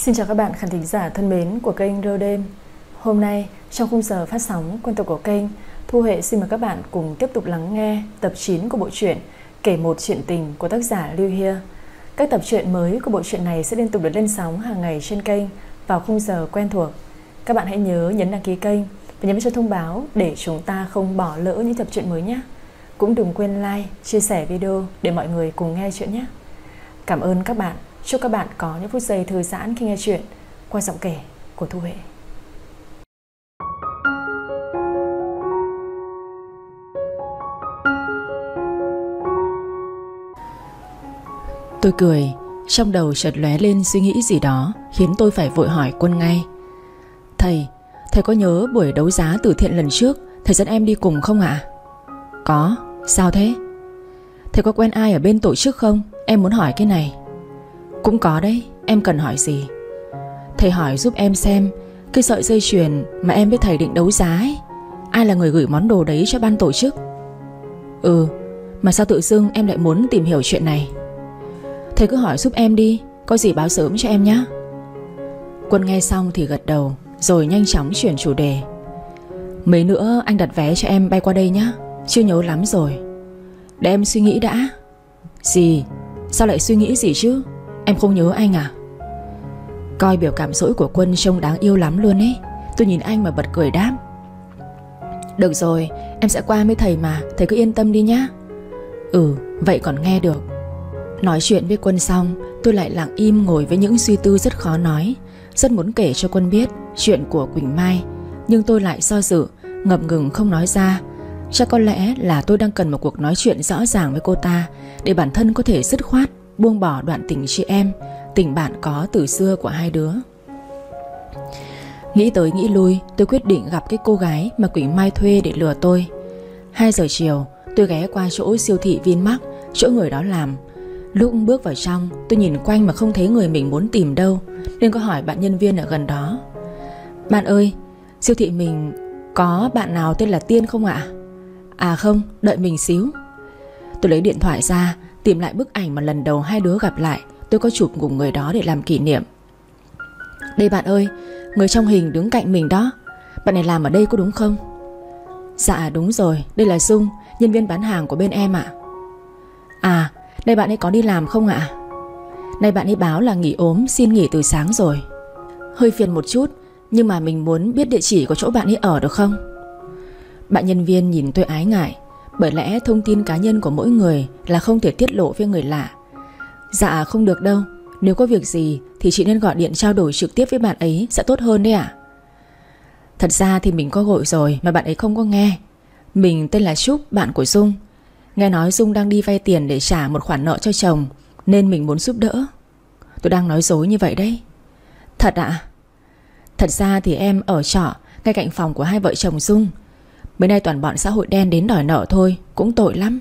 Xin chào các bạn khán thính giả thân mến của kênh Rơ Đêm. Hôm nay trong khung giờ phát sóng quen thuộc của kênh, Thu Huệ xin mời các bạn cùng tiếp tục lắng nghe tập 9 của bộ truyện Kể một chuyện tình của tác giả Lưu Hia. Các tập truyện mới của bộ truyện này sẽ liên tục được lên sóng hàng ngày trên kênh vào khung giờ quen thuộc. Các bạn hãy nhớ nhấn đăng ký kênh và nhấn cho thông báo để chúng ta không bỏ lỡ những tập truyện mới nhé. Cũng đừng quên like, chia sẻ video để mọi người cùng nghe chuyện nhé. Cảm ơn các bạn. Chúc các bạn có những phút giây thư giãn khi nghe chuyện qua giọng kể của Thu Huệ. Tôi cười, trong đầu chợt lóe lên suy nghĩ gì đó khiến tôi phải vội hỏi Quân ngay. Thầy có nhớ buổi đấu giá từ thiện lần trước thầy dẫn em đi cùng không ạ? Có, sao thế? Thầy có quen ai ở bên tổ chức không? Em muốn hỏi cái này. Cũng có đấy, em cần hỏi gì? Thầy hỏi giúp em xem cái sợi dây chuyền mà em với thầy định đấu giá ấy, ai là người gửi món đồ đấy cho ban tổ chức? Mà sao tự dưng em lại muốn tìm hiểu chuyện này? Thầy cứ hỏi giúp em đi, có gì báo sớm cho em nhé. Quân nghe xong thì gật đầu, rồi nhanh chóng chuyển chủ đề. Mấy nữa anh đặt vé cho em bay qua đây nhé, chưa nhớ lắm rồi. Để em suy nghĩ đã. Gì? Sao lại suy nghĩ gì chứ? Em không nhớ anh à? Coi biểu cảm rỗi của Quân trông đáng yêu lắm luôn ấy. Tôi nhìn anh mà bật cười đáp. Được rồi, em sẽ qua với thầy mà, thầy cứ yên tâm đi nhá. Vậy còn nghe được. Nói chuyện với Quân xong, tôi lại lặng im ngồi với những suy tư rất khó nói. Rất muốn kể cho Quân biết chuyện của Quỳnh Mai, nhưng tôi lại do dự, ngập ngừng không nói ra. Chắc có lẽ là tôi đang cần một cuộc nói chuyện rõ ràng với cô ta, để bản thân có thể dứt khoát buông bỏ đoạn tình chị em, tình bạn có từ xưa của hai đứa. Nghĩ tới nghĩ lui, tôi quyết định gặp cái cô gái mà Quỳnh Mai thuê để lừa tôi. 2 giờ chiều, tôi ghé qua chỗ siêu thị Vinmart, chỗ người đó làm. Lúc bước vào trong, tôi nhìn quanh mà không thấy người mình muốn tìm đâu, nên có hỏi bạn nhân viên ở gần đó. Bạn ơi, siêu thị mình có bạn nào tên là Tiên không ạ? À không, đợi mình xíu. Tôi lấy điện thoại ra, tìm lại bức ảnh mà lần đầu hai đứa gặp lại tôi có chụp cùng người đó để làm kỷ niệm. Đây bạn ơi, người trong hình đứng cạnh mình đó. Bạn này làm ở đây có đúng không? Dạ đúng rồi, đây là Dung, nhân viên bán hàng của bên em ạ. À, đây bạn ấy có đi làm không ạ? Nay bạn ấy báo là nghỉ ốm, xin nghỉ từ sáng rồi. Hơi phiền một chút, nhưng mà mình muốn biết địa chỉ của chỗ bạn ấy ở được không? Bạn nhân viên nhìn tôi ái ngại, bởi lẽ thông tin cá nhân của mỗi người là không thể tiết lộ với người lạ. Dạ không được đâu, nếu có việc gì thì chị nên gọi điện trao đổi trực tiếp với bạn ấy sẽ tốt hơn đấy ạ. Thật ra thì mình có gọi rồi mà bạn ấy không có nghe. Mình tên là Trúc, bạn của Dung. Nghe nói Dung đang đi vay tiền để trả một khoản nợ cho chồng, nên mình muốn giúp đỡ. Tôi đang nói dối như vậy đấy. Thật ạ? Thật ra thì em ở trọ ngay cạnh phòng của hai vợ chồng Dung. Mấy nay toàn bọn xã hội đen đến đòi nợ thôi, cũng tội lắm.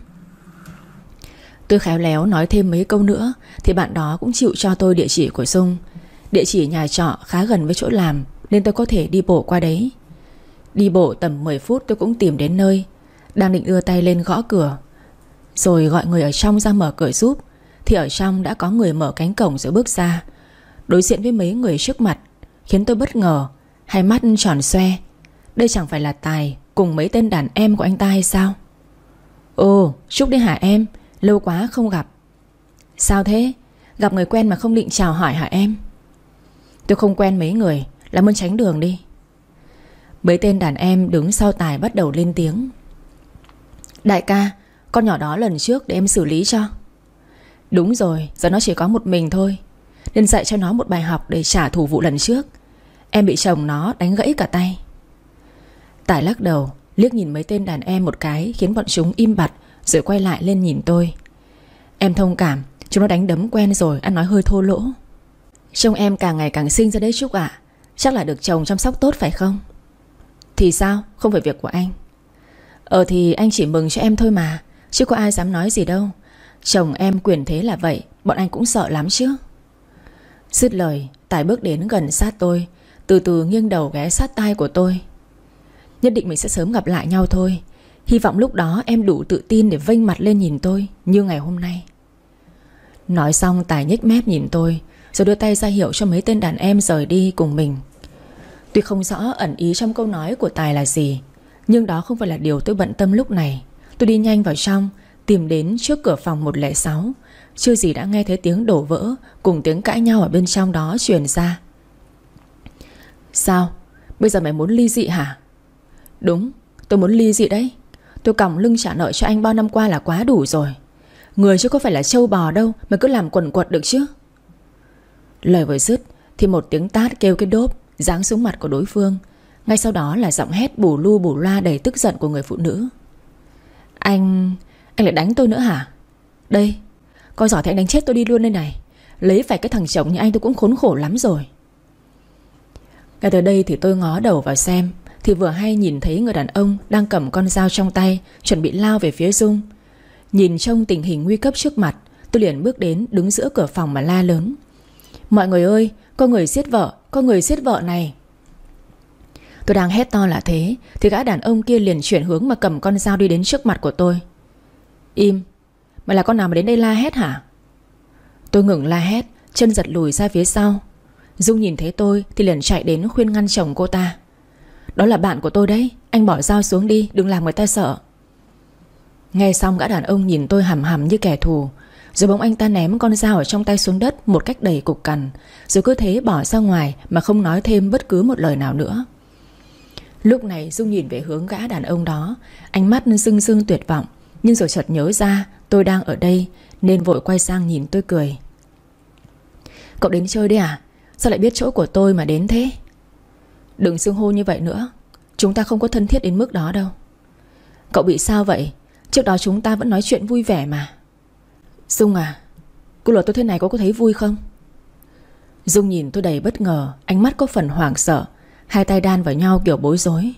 Tôi khéo léo nói thêm mấy câu nữa thì bạn đó cũng chịu cho tôi địa chỉ của Dung. Địa chỉ nhà trọ khá gần với chỗ làm, nên tôi có thể đi bộ qua đấy. Đi bộ tầm 10 phút tôi cũng tìm đến nơi. Đang định đưa tay lên gõ cửa, rồi gọi người ở trong ra mở cửa giúp, thì ở trong đã có người mở cánh cổng rồi bước ra. Đối diện với mấy người trước mặt khiến tôi bất ngờ, hai mắt tròn xoe. Đây chẳng phải là Tài cùng mấy tên đàn em của anh ta hay sao? Ồ, Trúc đấy hả em? Lâu quá không gặp. Sao thế? Gặp người quen mà không định chào hỏi hả em? Tôi không quen mấy người, làm ơn tránh đường đi. Mấy tên đàn em đứng sau Tài bắt đầu lên tiếng. Đại ca, con nhỏ đó lần trước để em xử lý cho. Đúng rồi, giờ nó chỉ có một mình thôi, nên dạy cho nó một bài học để trả thù vụ lần trước. Em bị chồng nó đánh gãy cả tay. Tài lắc đầu, liếc nhìn mấy tên đàn em một cái, khiến bọn chúng im bặt, rồi quay lại lên nhìn tôi. Em thông cảm, chúng nó đánh đấm quen rồi, ăn nói hơi thô lỗ. Trông em càng ngày càng xinh ra đấy Trúc ạ. Chắc là được chồng chăm sóc tốt phải không? Thì sao, không phải việc của anh. Thì anh chỉ mừng cho em thôi mà, chứ có ai dám nói gì đâu. Chồng em quyền thế là vậy, bọn anh cũng sợ lắm chứ. Dứt lời, Tài bước đến gần sát tôi, từ từ nghiêng đầu ghé sát tai của tôi. Nhất định mình sẽ sớm gặp lại nhau thôi. Hy vọng lúc đó em đủ tự tin để vênh mặt lên nhìn tôi như ngày hôm nay. Nói xong Tài nhếch mép nhìn tôi, rồi đưa tay ra hiệu cho mấy tên đàn em rời đi cùng mình. Tuy không rõ ẩn ý trong câu nói của Tài là gì, nhưng đó không phải là điều tôi bận tâm lúc này. Tôi đi nhanh vào trong, tìm đến trước cửa phòng 106. Chưa gì đã nghe thấy tiếng đổ vỡ cùng tiếng cãi nhau ở bên trong đó truyền ra. Sao? Bây giờ mày muốn ly dị hả? Đúng, tôi muốn ly dị đấy. Tôi còng lưng trả nợ cho anh bao năm qua là quá đủ rồi. Người chứ có phải là trâu bò đâu mà cứ làm quần quật được chứ. Lời vừa dứt thì một tiếng tát kêu cái đốp giáng xuống mặt của đối phương. Ngay sau đó là giọng hét bù lu bù loa đầy tức giận của người phụ nữ. Anh lại đánh tôi nữa hả? Đây, coi giỏi thì anh đánh chết tôi đi luôn đây này. Lấy phải cái thằng chồng như anh tôi cũng khốn khổ lắm rồi. Ngay từ đây thì tôi ngó đầu vào xem, thì vừa hay nhìn thấy người đàn ông đang cầm con dao trong tay, chuẩn bị lao về phía Dung. Nhìn trông tình hình nguy cấp trước mặt, tôi liền bước đến đứng giữa cửa phòng mà la lớn. Mọi người ơi, có người giết vợ, có người giết vợ này. Tôi đang hét to là thế thì gã đàn ông kia liền chuyển hướng mà cầm con dao đi đến trước mặt của tôi. Im, mày là con nào mà đến đây la hét hả? Tôi ngừng la hét, chân giật lùi ra phía sau. Dung nhìn thấy tôi thì liền chạy đến khuyên ngăn chồng cô ta. Đó là bạn của tôi đấy, anh bỏ dao xuống đi, đừng làm người ta sợ. Nghe xong gã đàn ông nhìn tôi hằm hằm như kẻ thù. Rồi bỗng anh ta ném con dao ở trong tay xuống đất một cách đầy cục cằn, rồi cứ thế bỏ ra ngoài mà không nói thêm bất cứ một lời nào nữa. Lúc này Dung nhìn về hướng gã đàn ông đó, ánh mắt rưng rưng tuyệt vọng. Nhưng rồi chợt nhớ ra tôi đang ở đây nên vội quay sang nhìn tôi cười. Cậu đến chơi đấy à? Sao lại biết chỗ của tôi mà đến thế? Đừng xưng hô như vậy nữa, chúng ta không có thân thiết đến mức đó đâu. Cậu bị sao vậy? Trước đó chúng ta vẫn nói chuyện vui vẻ mà. Dung à, cô lừa tôi thế này cô có thấy vui không? Dung nhìn tôi đầy bất ngờ, ánh mắt có phần hoảng sợ, hai tay đan vào nhau kiểu bối rối.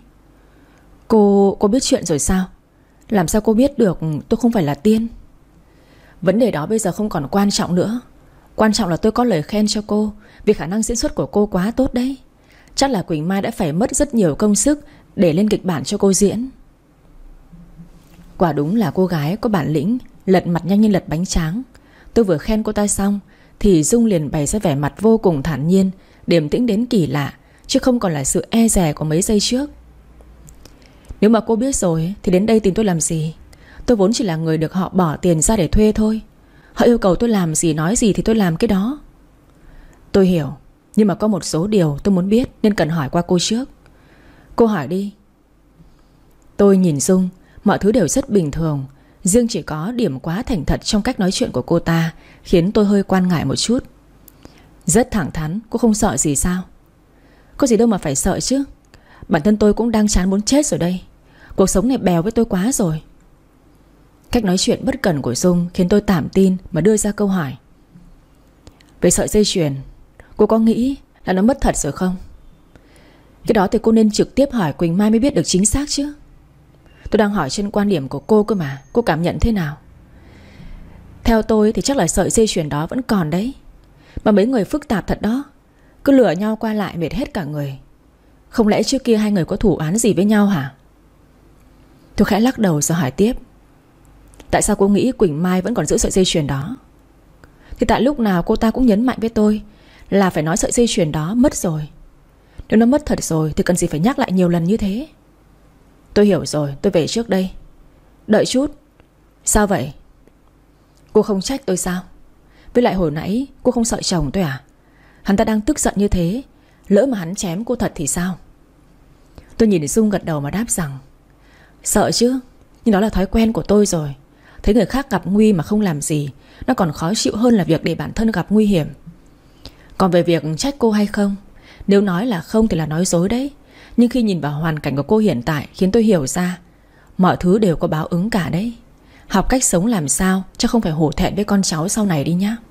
Cô biết chuyện rồi sao? Làm sao cô biết được tôi không phải là tiên? Vấn đề đó bây giờ không còn quan trọng nữa. Quan trọng là tôi có lời khen cho cô, vì khả năng diễn xuất của cô quá tốt đấy. Chắc là Quỳnh Mai đã phải mất rất nhiều công sức để lên kịch bản cho cô diễn. Quả đúng là cô gái có bản lĩnh, lật mặt nhanh như lật bánh tráng. Tôi vừa khen cô ta xong thì Dung liền bày ra vẻ mặt vô cùng thản nhiên, điềm tĩnh đến kỳ lạ, chứ không còn là sự e dè của mấy giây trước. Nếu mà cô biết rồi thì đến đây tìm tôi làm gì? Tôi vốn chỉ là người được họ bỏ tiền ra để thuê thôi. Họ yêu cầu tôi làm gì nói gì thì tôi làm cái đó. Tôi hiểu, nhưng mà có một số điều tôi muốn biết nên cần hỏi qua cô trước. Cô hỏi đi. Tôi nhìn Dung, mọi thứ đều rất bình thường, riêng chỉ có điểm quá thành thật trong cách nói chuyện của cô ta khiến tôi hơi quan ngại một chút. Rất thẳng thắn, cô không sợ gì sao? Có gì đâu mà phải sợ chứ. Bản thân tôi cũng đang chán muốn chết rồi đây. Cuộc sống này bèo với tôi quá rồi. Cách nói chuyện bất cẩn của Dung khiến tôi tạm tin mà đưa ra câu hỏi. Về sợi dây chuyền, cô có nghĩ là nó mất thật rồi không? Cái đó thì cô nên trực tiếp hỏi Quỳnh Mai mới biết được chính xác chứ. Tôi đang hỏi trên quan điểm của cô cơ mà. Cô cảm nhận thế nào? Theo tôi thì chắc là sợi dây chuyền đó vẫn còn đấy. Mà mấy người phức tạp thật đó, cứ lừa nhau qua lại mệt hết cả người. Không lẽ trước kia hai người có thủ án gì với nhau hả? Tôi khẽ lắc đầu rồi hỏi tiếp. Tại sao cô nghĩ Quỳnh Mai vẫn còn giữ sợi dây chuyền đó? Thì tại lúc nào cô ta cũng nhấn mạnh với tôi là phải nói sợi dây chuyền đó mất rồi. Nếu nó mất thật rồi thì cần gì phải nhắc lại nhiều lần như thế. Tôi hiểu rồi, tôi về trước đây. Đợi chút. Sao vậy? Cô không trách tôi sao? Với lại hồi nãy cô không sợ chồng tôi à? Hắn ta đang tức giận như thế, lỡ mà hắn chém cô thật thì sao? Tôi nhìn Dung gật đầu mà đáp rằng sợ chứ, nhưng đó là thói quen của tôi rồi. Thấy người khác gặp nguy mà không làm gì, nó còn khó chịu hơn là việc để bản thân gặp nguy hiểm. Còn về việc trách cô hay không, nếu nói là không thì là nói dối đấy. Nhưng khi nhìn vào hoàn cảnh của cô hiện tại khiến tôi hiểu ra mọi thứ đều có báo ứng cả đấy. Học cách sống làm sao chứ không phải hổ thẹn với con cháu sau này đi nhá.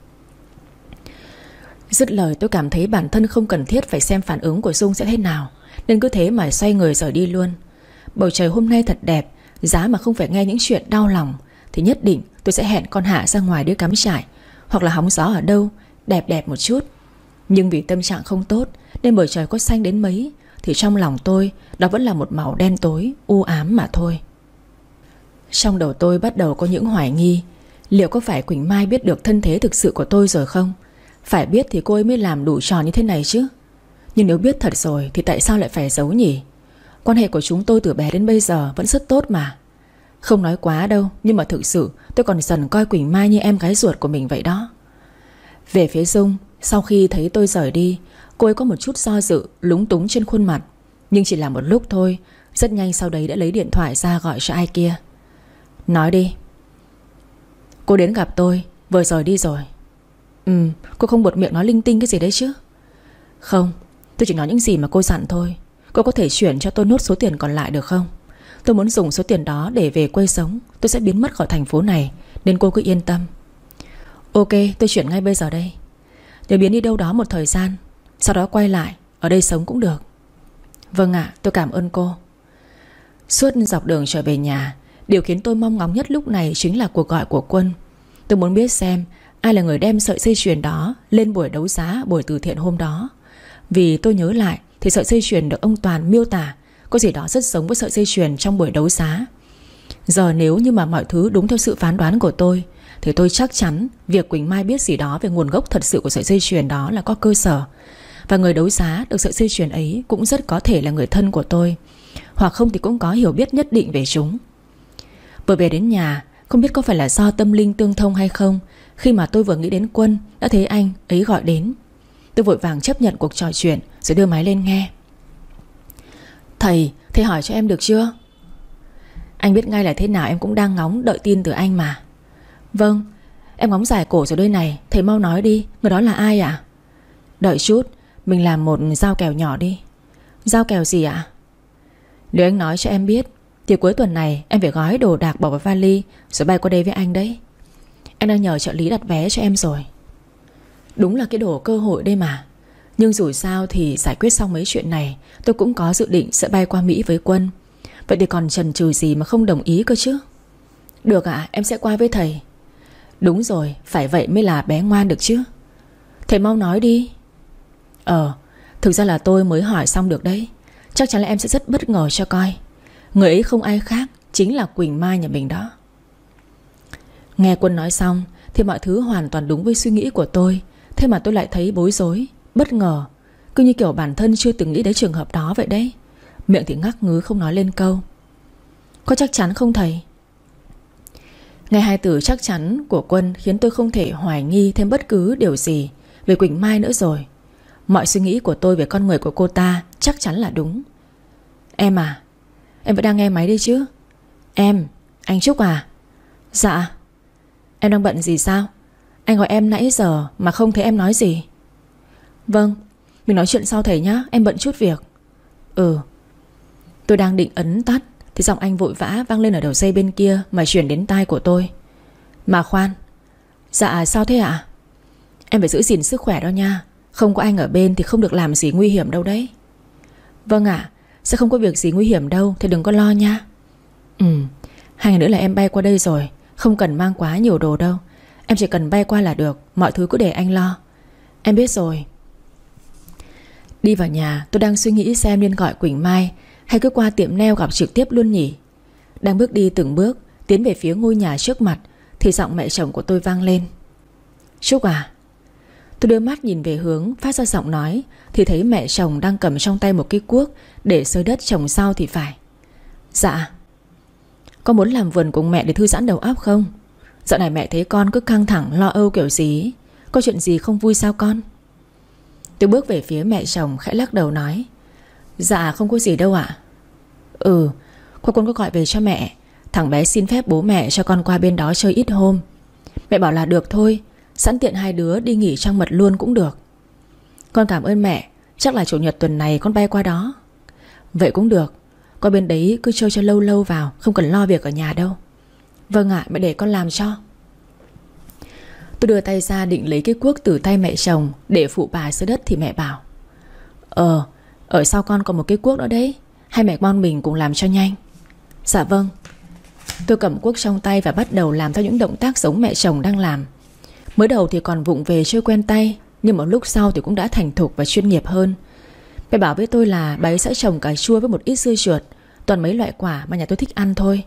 Dứt lời tôi cảm thấy bản thân không cần thiết phải xem phản ứng của Dung sẽ thế nào, nên cứ thế mà xoay người rời đi luôn. Bầu trời hôm nay thật đẹp, giá mà không phải nghe những chuyện đau lòng thì nhất định tôi sẽ hẹn con Hạ ra ngoài đi cắm trại, hoặc là hóng gió ở đâu đẹp đẹp một chút. Nhưng vì tâm trạng không tốt nên bầu trời có xanh đến mấy thì trong lòng tôi đó vẫn là một màu đen tối, u ám mà thôi. Trong đầu tôi bắt đầu có những hoài nghi. Liệu có phải Quỳnh Mai biết được thân thế thực sự của tôi rồi không? Phải biết thì cô ấy mới làm đủ trò như thế này chứ. Nhưng nếu biết thật rồi thì tại sao lại phải giấu nhỉ? Quan hệ của chúng tôi từ bé đến bây giờ vẫn rất tốt mà. Không nói quá đâu, nhưng mà thực sự tôi còn dần coi Quỳnh Mai như em gái ruột của mình vậy đó. Về phía Dung, sau khi thấy tôi rời đi, cô ấy có một chút do dự, lúng túng trên khuôn mặt. Nhưng chỉ là một lúc thôi. Rất nhanh sau đấy đã lấy điện thoại ra gọi cho ai kia. Nói đi. Cô đến gặp tôi, vừa rời đi rồi. Cô không buột miệng nói linh tinh cái gì đấy chứ? Không, tôi chỉ nói những gì mà cô dặn thôi. Cô có thể chuyển cho tôi nốt số tiền còn lại được không? Tôi muốn dùng số tiền đó để về quê sống. Tôi sẽ biến mất khỏi thành phố này, nên cô cứ yên tâm. Ok, tôi chuyển ngay bây giờ đây. Nếu biến đi đâu đó một thời gian, sau đó quay lại, ở đây sống cũng được. Vâng ạ, tôi cảm ơn cô. Suốt dọc đường trở về nhà, điều khiến tôi mong ngóng nhất lúc này chính là cuộc gọi của Quân. Tôi muốn biết xem ai là người đem sợi dây chuyền đó lên buổi đấu giá, buổi từ thiện hôm đó. Vì tôi nhớ lại thì sợi dây chuyền được ông Toàn miêu tả có gì đó rất giống với sợi dây chuyền trong buổi đấu giá. Giờ nếu như mà mọi thứ đúng theo sự phán đoán của tôi thì tôi chắc chắn việc Quỳnh Mai biết gì đó về nguồn gốc thật sự của sợi dây chuyền đó là có cơ sở. Và người đấu giá được sợi dây chuyền ấy cũng rất có thể là người thân của tôi, hoặc không thì cũng có hiểu biết nhất định về chúng. Vừa về đến nhà, không biết có phải là do tâm linh tương thông hay không, khi mà tôi vừa nghĩ đến Quân đã thấy anh ấy gọi đến. Tôi vội vàng chấp nhận cuộc trò chuyện rồi đưa máy lên nghe. Thầy hỏi cho em được chưa? Anh biết ngay là thế nào em cũng đang ngóng đợi tin từ anh mà. Vâng, em ngóng dài cổ rồi đây này. Thầy mau nói đi, người đó là ai ạ? Đợi chút, mình làm một giao kèo nhỏ đi. Giao kèo gì ạ? Nếu anh nói cho em biết thì cuối tuần này em phải gói đồ đạc bỏ vào vali rồi bay qua đây với anh đấy. Em đang nhờ trợ lý đặt vé cho em rồi. Đúng là cái đồ cơ hội đây mà. Nhưng dù sao thì giải quyết xong mấy chuyện này, tôi cũng có dự định sẽ bay qua Mỹ với Quân. Vậy thì còn chần chừ gì mà không đồng ý cơ chứ? Được ạ, em sẽ qua với thầy. Đúng rồi, phải vậy mới là bé ngoan được chứ. Thầy mau nói đi. Thực ra là tôi mới hỏi xong được đấy. Chắc chắn là em sẽ rất bất ngờ cho coi. Người ấy không ai khác, chính là Quỳnh Mai nhà mình đó. Nghe Quân nói xong thì mọi thứ hoàn toàn đúng với suy nghĩ của tôi. Thế mà tôi lại thấy bối rối, bất ngờ, cứ như kiểu bản thân chưa từng nghĩ đến trường hợp đó vậy đấy. Miệng thì ngắc ngứ không nói lên câu. Có chắc chắn không thầy? Nghe hai từ chắc chắn của Quân khiến tôi không thể hoài nghi thêm bất cứ điều gì về Quỳnh Mai nữa rồi. Mọi suy nghĩ của tôi về con người của cô ta chắc chắn là đúng. Em à, em vẫn đang nghe máy đi chứ? Em, anh Trúc à? Dạ. Em đang bận gì sao? Anh gọi em nãy giờ mà không thấy em nói gì. Vâng, mình nói chuyện sau thầy nhá, em bận chút việc. Tôi đang định ấn tắt thì giọng anh vội vã vang lên ở đầu dây bên kia mà chuyển đến tai của tôi. Mà khoan. Dạ sao thế ạ? Em phải giữ gìn sức khỏe đó nha. Không có anh ở bên thì không được làm gì nguy hiểm đâu đấy. Vâng ạ, sẽ không có việc gì nguy hiểm đâu, thì đừng có lo nha. 2 ngày nữa là em bay qua đây rồi. Không cần mang quá nhiều đồ đâu. Em chỉ cần bay qua là được. Mọi thứ cứ để anh lo. Em biết rồi. Đi vào nhà tôi đang suy nghĩ xem nên gọi Quỳnh Mai hay cứ qua tiệm nail gặp trực tiếp luôn nhỉ. Đang bước đi từng bước tiến về phía ngôi nhà trước mặt thì giọng mẹ chồng của tôi vang lên. Trúc à? Tôi đưa mắt nhìn về hướng phát ra giọng nói thì thấy mẹ chồng đang cầm trong tay một cái cuốc để xới đất trồng rau thì phải. Dạ. Con muốn làm vườn cùng mẹ để thư giãn đầu óc không? Dạo này mẹ thấy con cứ căng thẳng lo âu kiểu gì. Có chuyện gì không vui sao con? Tôi bước về phía mẹ chồng khẽ lắc đầu nói. Dạ không có gì đâu ạ. Con có gọi về cho mẹ. Thằng bé xin phép bố mẹ cho con qua bên đó chơi ít hôm. Mẹ bảo là được thôi. Sẵn tiện hai đứa đi nghỉ trăng mật luôn cũng được. Con cảm ơn mẹ. Chắc là chủ nhật tuần này con bay qua đó. Vậy cũng được. Qua bên đấy cứ chơi cho lâu lâu vào. Không cần lo việc ở nhà đâu. Vâng ạ, mẹ để con làm cho. Tôi đưa tay ra định lấy cái cuốc từ tay mẹ chồng để phụ bà xới đất thì mẹ bảo. Ở sau con còn một cái cuốc nữa đấy. Hai mẹ con mình cùng làm cho nhanh. Dạ vâng. Tôi cầm cuốc trong tay và bắt đầu làm theo những động tác giống mẹ chồng đang làm. Mới đầu thì còn vụng về chưa quen tay, nhưng một lúc sau thì cũng đã thành thục và chuyên nghiệp hơn. Mẹ bảo với tôi là bà ấy sẽ trồng cà chua với một ít dưa chuột, toàn mấy loại quả mà nhà tôi thích ăn thôi.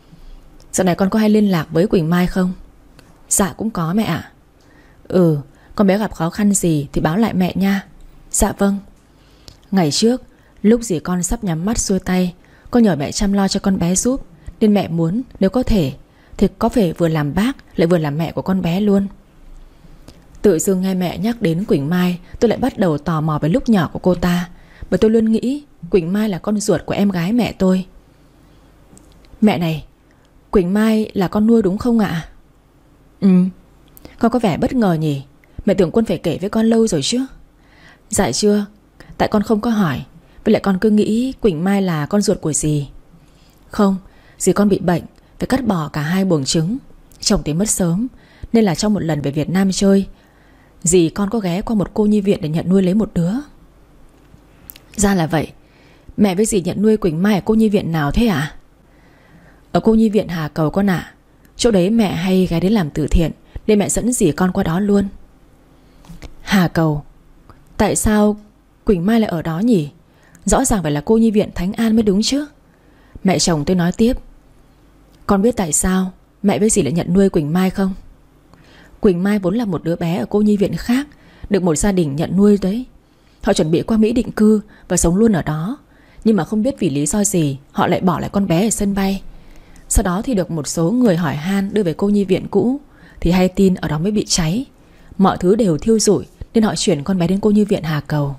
Dạo này con có hay liên lạc với Quỳnh Mai không? Dạ cũng có mẹ ạ. Con Con bé gặp khó khăn gì thì báo lại mẹ nha. Dạ vâng. Ngày trước, lúc dì con sắp nhắm mắt xuôi tay, con nhờ mẹ chăm lo cho con bé giúp, nên mẹ muốn nếu có thể thì có thể vừa làm bác lại vừa làm mẹ của con bé luôn. Tự dưng nghe mẹ nhắc đến Quỳnh Mai, tôi lại bắt đầu tò mò về lúc nhỏ của cô ta. Bởi tôi luôn nghĩ Quỳnh Mai là con ruột của em gái mẹ tôi. Mẹ này, Quỳnh Mai là con nuôi đúng không ạ? Ừ. Con có vẻ bất ngờ nhỉ? Mẹ tưởng Quân phải kể với con lâu rồi chứ. Dạ chưa, tại con không có hỏi. Với lại con cứ nghĩ Quỳnh Mai là con ruột của dì. Không, dì con bị bệnh, phải cắt bỏ cả 2 buồng trứng. Chồng thì mất sớm, nên là trong một lần về Việt Nam chơi, dì con có ghé qua một cô nhi viện để nhận nuôi lấy một đứa. Ra là vậy. Mẹ với dì nhận nuôi Quỳnh Mai ở cô nhi viện nào thế ạ? Ở cô nhi viện Hà Cầu con ạ. Chỗ đấy mẹ hay ghé đến làm từ thiện, nên mẹ dẫn dì con qua đó luôn. Hà Cầu? Tại sao Quỳnh Mai lại ở đó nhỉ? Rõ ràng phải là cô nhi viện Thánh An mới đúng chứ. Mẹ chồng tôi nói tiếp. Con biết tại sao mẹ với dì lại nhận nuôi Quỳnh Mai không? Quỳnh Mai vốn là một đứa bé ở cô nhi viện khác, được một gia đình nhận nuôi đấy. Họ chuẩn bị qua Mỹ định cư và sống luôn ở đó. Nhưng mà không biết vì lý do gì họ lại bỏ lại con bé ở sân bay. Sau đó thì được một số người hỏi han đưa về cô nhi viện cũ, thì hay tin ở đó mới bị cháy. Mọi thứ đều thiêu rụi, nên họ chuyển con bé đến cô nhi viện Hà Cầu.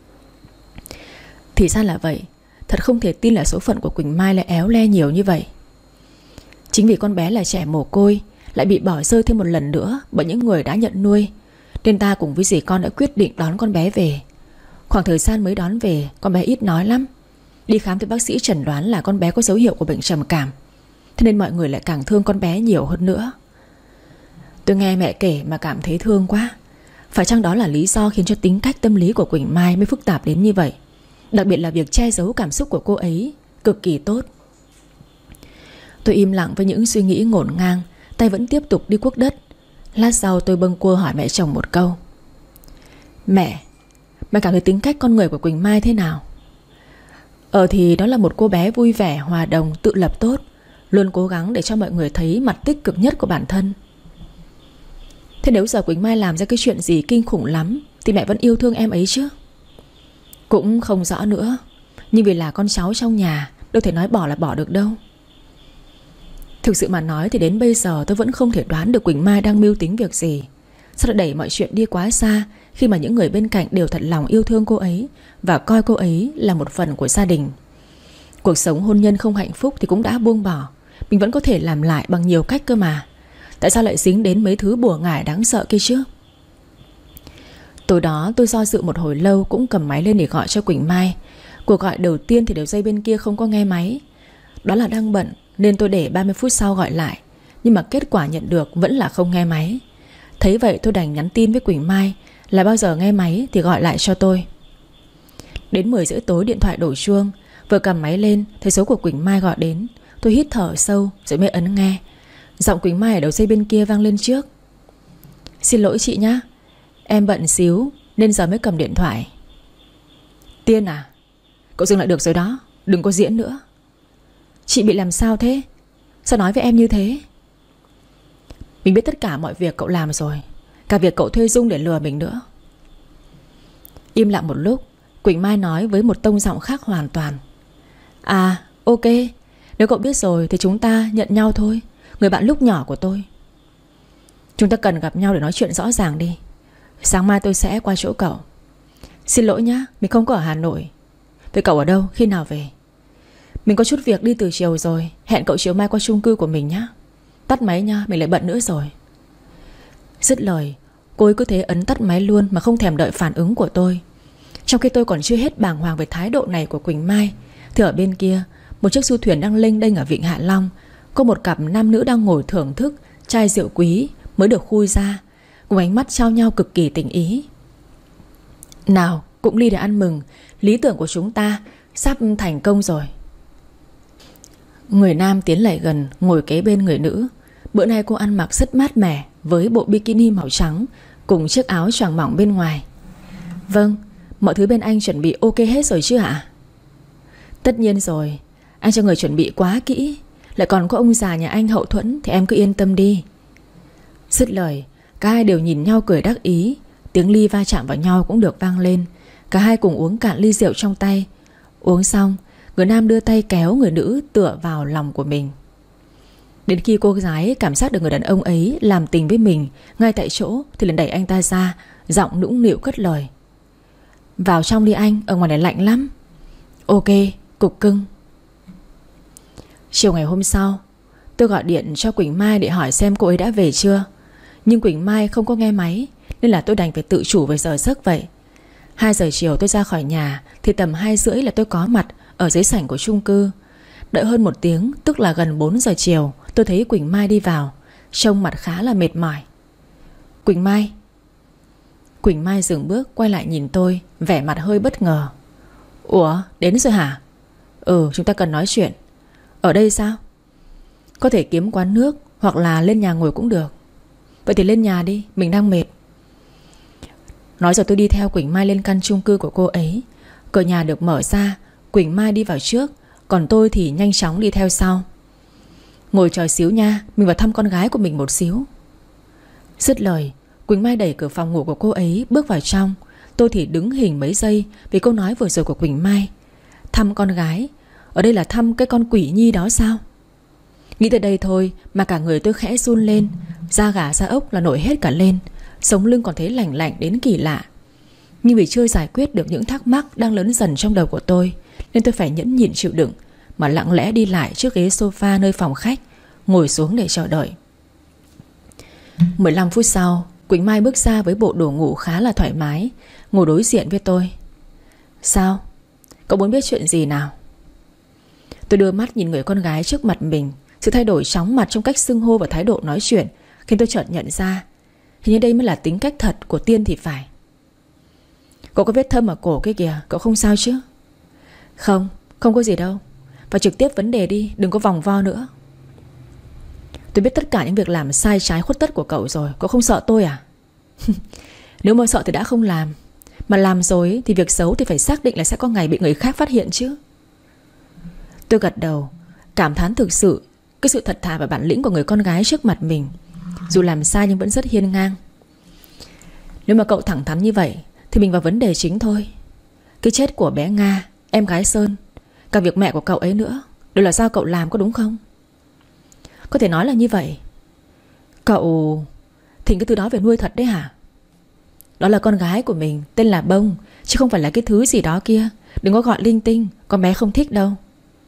Thì ra là vậy. Thật không thể tin là số phận của Quỳnh Mai lại éo le nhiều như vậy. Chính vì con bé là trẻ mồ côi, lại bị bỏ rơi thêm một lần nữa bởi những người đã nhận nuôi, nên ta cùng với dì con đã quyết định đón con bé về. Khoảng thời gian mới đón về, con bé ít nói lắm. Đi khám thì bác sĩ chẩn đoán là con bé có dấu hiệu của bệnh trầm cảm, thế nên mọi người lại càng thương con bé nhiều hơn nữa. Tôi nghe mẹ kể mà cảm thấy thương quá. Phải chăng đó là lý do khiến cho tính cách tâm lý của Quỳnh Mai mới phức tạp đến như vậy? Đặc biệt là việc che giấu cảm xúc của cô ấy cực kỳ tốt. Tôi im lặng với những suy nghĩ ngổn ngang, tay vẫn tiếp tục đi cuốc đất. Lát sau tôi bâng quơ hỏi mẹ chồng một câu. Mẹ cảm thấy tính cách con người của Quỳnh Mai thế nào? Thì đó là một cô bé vui vẻ, hòa đồng, tự lập tốt, luôn cố gắng để cho mọi người thấy mặt tích cực nhất của bản thân. Thế nếu giờ Quỳnh Mai làm ra cái chuyện gì kinh khủng lắm thì mẹ vẫn yêu thương em ấy chứ? Cũng không rõ nữa. Nhưng vì là con cháu trong nhà, đâu thể nói bỏ là bỏ được đâu. Thực sự mà nói thì đến bây giờ tôi vẫn không thể đoán được Quỳnh Mai đang mưu tính việc gì. Sao lại đẩy mọi chuyện đi quá xa, khi mà những người bên cạnh đều thật lòng yêu thương cô ấy và coi cô ấy là một phần của gia đình. Cuộc sống hôn nhân không hạnh phúc thì cũng đã buông bỏ, mình vẫn có thể làm lại bằng nhiều cách cơ mà. Tại sao lại dính đến mấy thứ bùa ngải đáng sợ kia chứ? Tối đó tôi do dự một hồi lâu, cũng cầm máy lên để gọi cho Quỳnh Mai. Cuộc gọi đầu tiên thì đầu dây bên kia không có nghe máy. Đó là đang bận, nên tôi để 30 phút sau gọi lại. Nhưng mà kết quả nhận được vẫn là không nghe máy. Thấy vậy tôi đành nhắn tin với Quỳnh Mai là bao giờ nghe máy thì gọi lại cho tôi. Đến 10 rưỡi tối điện thoại đổ chuông. Vừa cầm máy lên thấy số của Quỳnh Mai gọi đến. Tôi hít thở sâu rồi mới ấn nghe. Giọng Quỳnh Mai ở đầu dây bên kia vang lên trước. Xin lỗi chị nhá, em bận xíu nên giờ mới cầm điện thoại. Tiên à, cậu dừng lại được rồi đó, đừng có diễn nữa. Chị bị làm sao thế? Sao nói với em như thế? Mình biết tất cả mọi việc cậu làm rồi, cả việc cậu thuê Dung để lừa mình nữa. Im lặng một lúc, Quỳnh Mai nói với một tông giọng khác hoàn toàn. À ok, nếu cậu biết rồi thì chúng ta nhận nhau thôi. Người bạn lúc nhỏ của tôi. Chúng ta cần gặp nhau để nói chuyện rõ ràng đi. Sáng mai tôi sẽ qua chỗ cậu. Xin lỗi nhá, mình không có ở Hà Nội. Vậy cậu ở đâu, khi nào về? Mình có chút việc đi từ chiều rồi. Hẹn cậu chiều mai qua chung cư của mình nhá. Tắt máy nha, mình lại bận nữa rồi. Dứt lời, cô ấy cứ thế ấn tắt máy luôn mà không thèm đợi phản ứng của tôi. Trong khi tôi còn chưa hết bàng hoàng về thái độ này của Quỳnh Mai, thì ở bên kia, một chiếc du thuyền đang lênh đênh ở vịnh Hạ Long. Có một cặp nam nữ đang ngồi thưởng thức chai rượu quý mới được khui ra, cùng ánh mắt trao nhau cực kỳ tình ý. Nào, cũng ly để ăn mừng, lý tưởng của chúng ta sắp thành công rồi. Người nam tiến lại gần, ngồi kế bên người nữ. Bữa nay cô ăn mặc rất mát mẻ, với bộ bikini màu trắng cùng chiếc áo choàng mỏng bên ngoài. Vâng, mọi thứ bên anh chuẩn bị ok hết rồi chứ ạ? Tất nhiên rồi, anh cho người chuẩn bị quá kỹ. Lại còn có ông già nhà anh hậu thuẫn, thì em cứ yên tâm đi. Dứt lời, cả hai đều nhìn nhau cười đắc ý. Tiếng ly va chạm vào nhau cũng được vang lên. Cả hai cùng uống cạn ly rượu trong tay. Uống xong, người nam đưa tay kéo người nữ tựa vào lòng của mình. Đến khi cô gái cảm giác được người đàn ông ấy làm tình với mình ngay tại chỗ thì liền đẩy anh ta ra, giọng nũng nịu cất lời: "Vào trong đi anh, ở ngoài này lạnh lắm." "Ok, cục cưng." Chiều ngày hôm sau, tôi gọi điện cho Quỳnh Mai để hỏi xem cô ấy đã về chưa. Nhưng Quỳnh Mai không có nghe máy, nên là tôi đành phải tự chủ về giờ giấc vậy. 2 giờ chiều tôi ra khỏi nhà thì tầm 2 rưỡi là tôi có mặt ở dưới sảnh của chung cư. Đợi hơn 1 tiếng, tức là gần 4 giờ chiều, tôi thấy Quỳnh Mai đi vào, trông mặt khá là mệt mỏi. "Quỳnh Mai." Quỳnh Mai dừng bước quay lại nhìn tôi, vẻ mặt hơi bất ngờ. "Ủa, đến rồi hả?" "Ừ, chúng ta cần nói chuyện." "Ở đây sao?" "Có thể kiếm quán nước hoặc là lên nhà ngồi cũng được." "Vậy thì lên nhà đi, mình đang mệt." Nói rồi tôi đi theo Quỳnh Mai lên căn chung cư của cô ấy. Cửa nhà được mở ra, Quỳnh Mai đi vào trước, còn tôi thì nhanh chóng đi theo sau. "Ngồi chờ xíu nha, mình vào thăm con gái của mình một xíu." Dứt lời, Quỳnh Mai đẩy cửa phòng ngủ của cô ấy bước vào trong. Tôi thì đứng hình mấy giây vì câu nói vừa rồi của Quỳnh Mai. Thăm con gái? Ở đây là thăm cái con quỷ nhi đó sao? Nghĩ tới đây thôi mà cả người tôi khẽ run lên, da gà da ốc là nổi hết cả lên, sống lưng còn thấy lạnh lạnh đến kỳ lạ. Nhưng vì chưa giải quyết được những thắc mắc đang lớn dần trong đầu của tôi, nên tôi phải nhẫn nhịn chịu đựng, mà lặng lẽ đi lại chiếc ghế sofa nơi phòng khách, ngồi xuống để chờ đợi. 15 phút sau, Quỳnh Mai bước ra với bộ đồ ngủ khá là thoải mái, ngồi đối diện với tôi. "Sao? Cậu muốn biết chuyện gì nào?" Tôi đưa mắt nhìn người con gái trước mặt mình. Sự thay đổi chóng mặt trong cách xưng hô và thái độ nói chuyện khiến tôi chợt nhận ra hình như đây mới là tính cách thật của Tiên thì phải. "Cậu có vết thâm ở cổ kia kìa, cậu không sao chứ?" "Không, không có gì đâu. Và trực tiếp vấn đề đi, đừng có vòng vo nữa." "Tôi biết tất cả những việc làm sai trái khuất tất của cậu rồi, cậu không sợ tôi à?" "Nếu mà sợ thì đã không làm. Mà làm rồi thì việc xấu thì phải xác định là sẽ có ngày bị người khác phát hiện chứ." Tôi gật đầu, cảm thán thực sự cái sự thật thà và bản lĩnh của người con gái trước mặt mình. Dù làm sai nhưng vẫn rất hiên ngang. "Nếu mà cậu thẳng thắn như vậy thì mình vào vấn đề chính thôi. Cái chết của bé Nga, em gái Sơn, cả việc mẹ của cậu ấy nữa, đều là do cậu làm, có đúng không?" "Có thể nói là như vậy." "Cậu thỉnh cái từ đó về nuôi thật đấy hả?" "Đó là con gái của mình, tên là Bông, chứ không phải là cái thứ gì đó kia. Đừng có gọi linh tinh, con bé không thích đâu."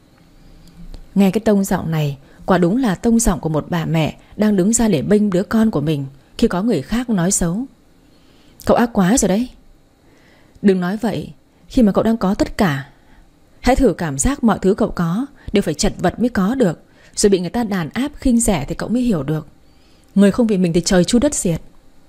Nghe cái tông giọng này, quả đúng là tông giọng của một bà mẹ đang đứng ra để bênh đứa con của mình khi có người khác nói xấu. "Cậu ác quá rồi đấy." "Đừng nói vậy khi mà cậu đang có tất cả. Hãy thử cảm giác mọi thứ cậu có đều phải chật vật mới có được, rồi bị người ta đàn áp khinh rẻ thì cậu mới hiểu được. Người không vì mình thì trời chu đất diệt."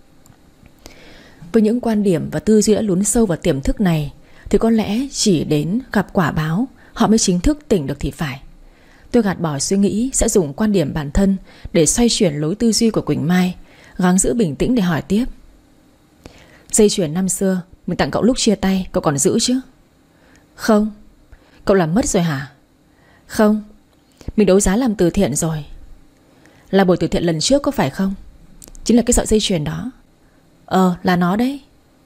Với những quan điểm và tư duy đã lún sâu vào tiềm thức này thì có lẽ chỉ đến gặp quả báo họ mới chính thức tỉnh được thì phải. Tôi gạt bỏ suy nghĩ sẽ dùng quan điểm bản thân để xoay chuyển lối tư duy của Quỳnh Mai, gắng giữ bình tĩnh để hỏi tiếp. "Dây chuyền năm xưa mình tặng cậu lúc chia tay, cậu còn giữ chứ?" "Không." "Cậu làm mất rồi hả?" "Không, mình đấu giá làm từ thiện rồi." "Là buổi từ thiện lần trước có phải không?" "Chính là cái sợi dây chuyền đó." Là nó đấy."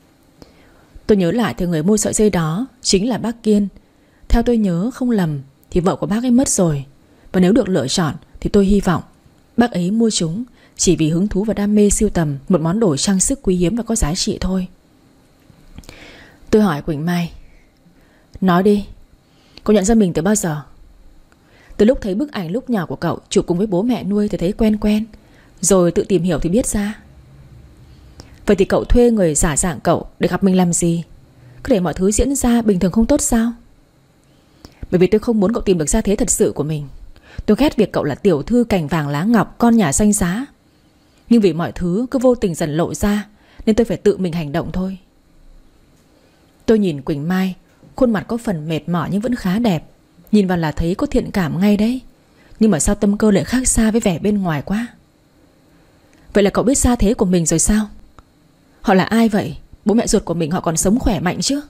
Tôi nhớ lại thì người mua sợi dây đó chính là bác Kiên. Theo tôi nhớ không lầm thì vợ của bác ấy mất rồi, và nếu được lựa chọn thì tôi hy vọng bác ấy mua chúng chỉ vì hứng thú và đam mê sưu tầm một món đồ trang sức quý hiếm và có giá trị thôi. Tôi hỏi Quỳnh Mai: "Nói đi, cậu nhận ra mình từ bao giờ?" "Từ lúc thấy bức ảnh lúc nhỏ của cậu chụp cùng với bố mẹ nuôi thì thấy quen quen, rồi tự tìm hiểu thì biết ra." "Vậy thì cậu thuê người giả dạng cậu để gặp mình làm gì? Cứ để mọi thứ diễn ra bình thường không tốt sao?" "Bởi vì tôi không muốn cậu tìm được gia thế thật sự của mình. Tôi ghét việc cậu là tiểu thư cành vàng lá ngọc, con nhà danh giá. Nhưng vì mọi thứ cứ vô tình dần lộ ra nên tôi phải tự mình hành động thôi." Tôi nhìn Quỳnh Mai, khuôn mặt có phần mệt mỏi nhưng vẫn khá đẹp. Nhìn vào là thấy có thiện cảm ngay đấy. Nhưng mà sao tâm cơ lại khác xa với vẻ bên ngoài quá. "Vậy là cậu biết gia thế của mình rồi sao? Họ là ai vậy? Bố mẹ ruột của mình họ còn sống khỏe mạnh chứ?"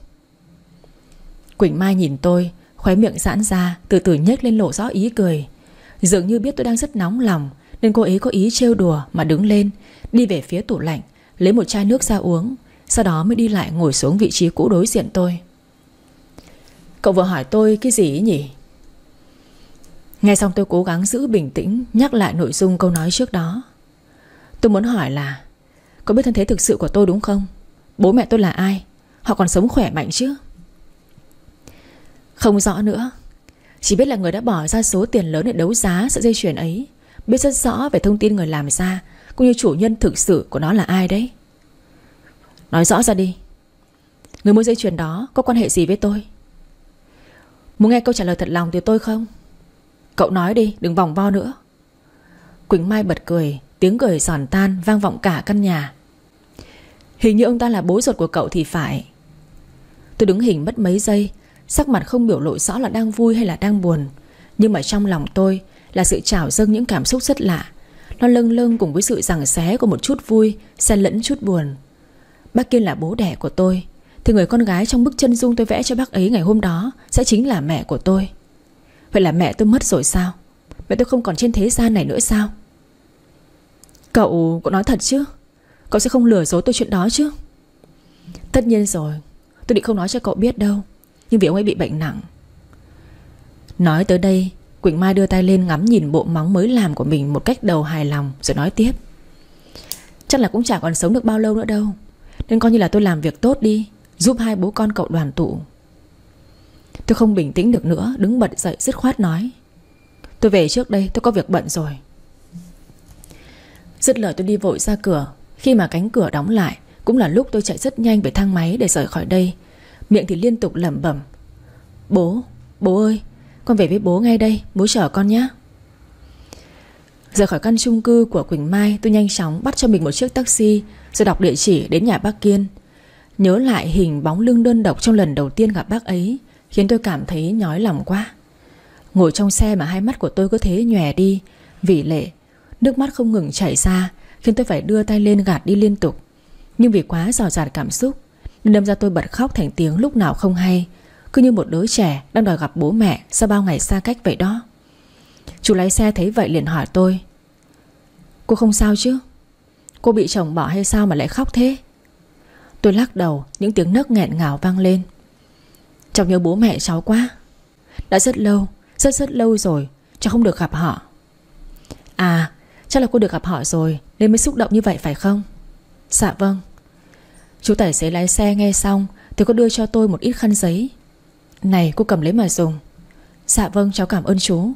Quỳnh Mai nhìn tôi, khóe miệng giãn ra, từ từ nhếch lên lộ rõ ý cười. Dường như biết tôi đang rất nóng lòng nên cô ấy có ý trêu đùa mà đứng lên, đi về phía tủ lạnh, lấy một chai nước ra uống, sau đó mới đi lại ngồi xuống vị trí cũ đối diện tôi. Cậu vừa hỏi tôi cái gì ấy nhỉ? Nghe xong tôi cố gắng giữ bình tĩnh, nhắc lại nội dung câu nói trước đó. Tôi muốn hỏi là có biết thân thế thực sự của tôi đúng không? Bố mẹ tôi là ai? Họ còn sống khỏe mạnh chứ? Không rõ nữa. Chỉ biết là người đã bỏ ra số tiền lớn để đấu giá sợi dây chuyền ấy, biết rất rõ về thông tin người làm ra, cũng như chủ nhân thực sự của nó là ai đấy. Nói rõ ra đi. Người mua dây chuyền đó có quan hệ gì với tôi? Muốn nghe câu trả lời thật lòng từ tôi không? Cậu nói đi, đừng vòng vo nữa. Quỳnh Mai bật cười, tiếng cười giòn tan vang vọng cả căn nhà. Hình như ông ta là bố ruột của cậu thì phải. Tôi đứng hình mất mấy giây, sắc mặt không biểu lộ rõ là đang vui hay là đang buồn, nhưng mà trong lòng tôi là sự trào dâng những cảm xúc rất lạ. Nó lâng lâng cùng với sự giằng xé của một chút vui xen lẫn chút buồn. Bác Kiên là bố đẻ của tôi, thì người con gái trong bức chân dung tôi vẽ cho bác ấy ngày hôm đó sẽ chính là mẹ của tôi. Vậy là mẹ tôi mất rồi sao? Mẹ tôi không còn trên thế gian này nữa sao? Cậu nói thật chứ? Cậu sẽ không lừa dối tôi chuyện đó chứ? Tất nhiên rồi. Tôi định không nói cho cậu biết đâu, nhưng vì ông ấy bị bệnh nặng. Nói tới đây, Quỳnh Mai đưa tay lên ngắm nhìn bộ móng mới làm của mình một cách đầu hài lòng, rồi nói tiếp. Chắc là cũng chả còn sống được bao lâu nữa đâu, nên coi như là tôi làm việc tốt đi, giúp hai bố con cậu đoàn tụ. Tôi không bình tĩnh được nữa, đứng bật dậy dứt khoát nói. Tôi về trước đây, tôi có việc bận rồi. Dứt lời tôi đi vội ra cửa. Khi mà cánh cửa đóng lại, cũng là lúc tôi chạy rất nhanh về thang máy để rời khỏi đây. Miệng thì liên tục lẩm bẩm. Bố ơi, con về với bố ngay đây, bố chở con nhé. Rời khỏi căn chung cư của Quỳnh Mai, tôi nhanh chóng bắt cho mình một chiếc taxi, rồi đọc địa chỉ đến nhà bác Kiên. Nhớ lại hình bóng lưng đơn độc trong lần đầu tiên gặp bác ấy khiến tôi cảm thấy nhói lòng quá. Ngồi trong xe mà hai mắt của tôi cứ thế nhòe đi vì lệ. Nước mắt không ngừng chảy ra, khiến tôi phải đưa tay lên gạt đi liên tục. Nhưng vì quá rào rạt cảm xúc nên đâm ra tôi bật khóc thành tiếng lúc nào không hay, cứ như một đứa trẻ đang đòi gặp bố mẹ sau bao ngày xa cách vậy đó. Chú lái xe thấy vậy liền hỏi tôi. Cô không sao chứ? Cô bị chồng bỏ hay sao mà lại khóc thế? Tôi lắc đầu, những tiếng nấc nghẹn ngào vang lên. Cháu nhớ bố mẹ cháu quá. Đã rất lâu, rất lâu rồi cháu không được gặp họ. À, chắc là cô được gặp họ rồi nên mới xúc động như vậy phải không? Dạ vâng. Chú tài xế lái xe nghe xong thì có đưa cho tôi một ít khăn giấy. Này, cô cầm lấy mà dùng. Dạ vâng, cháu cảm ơn chú.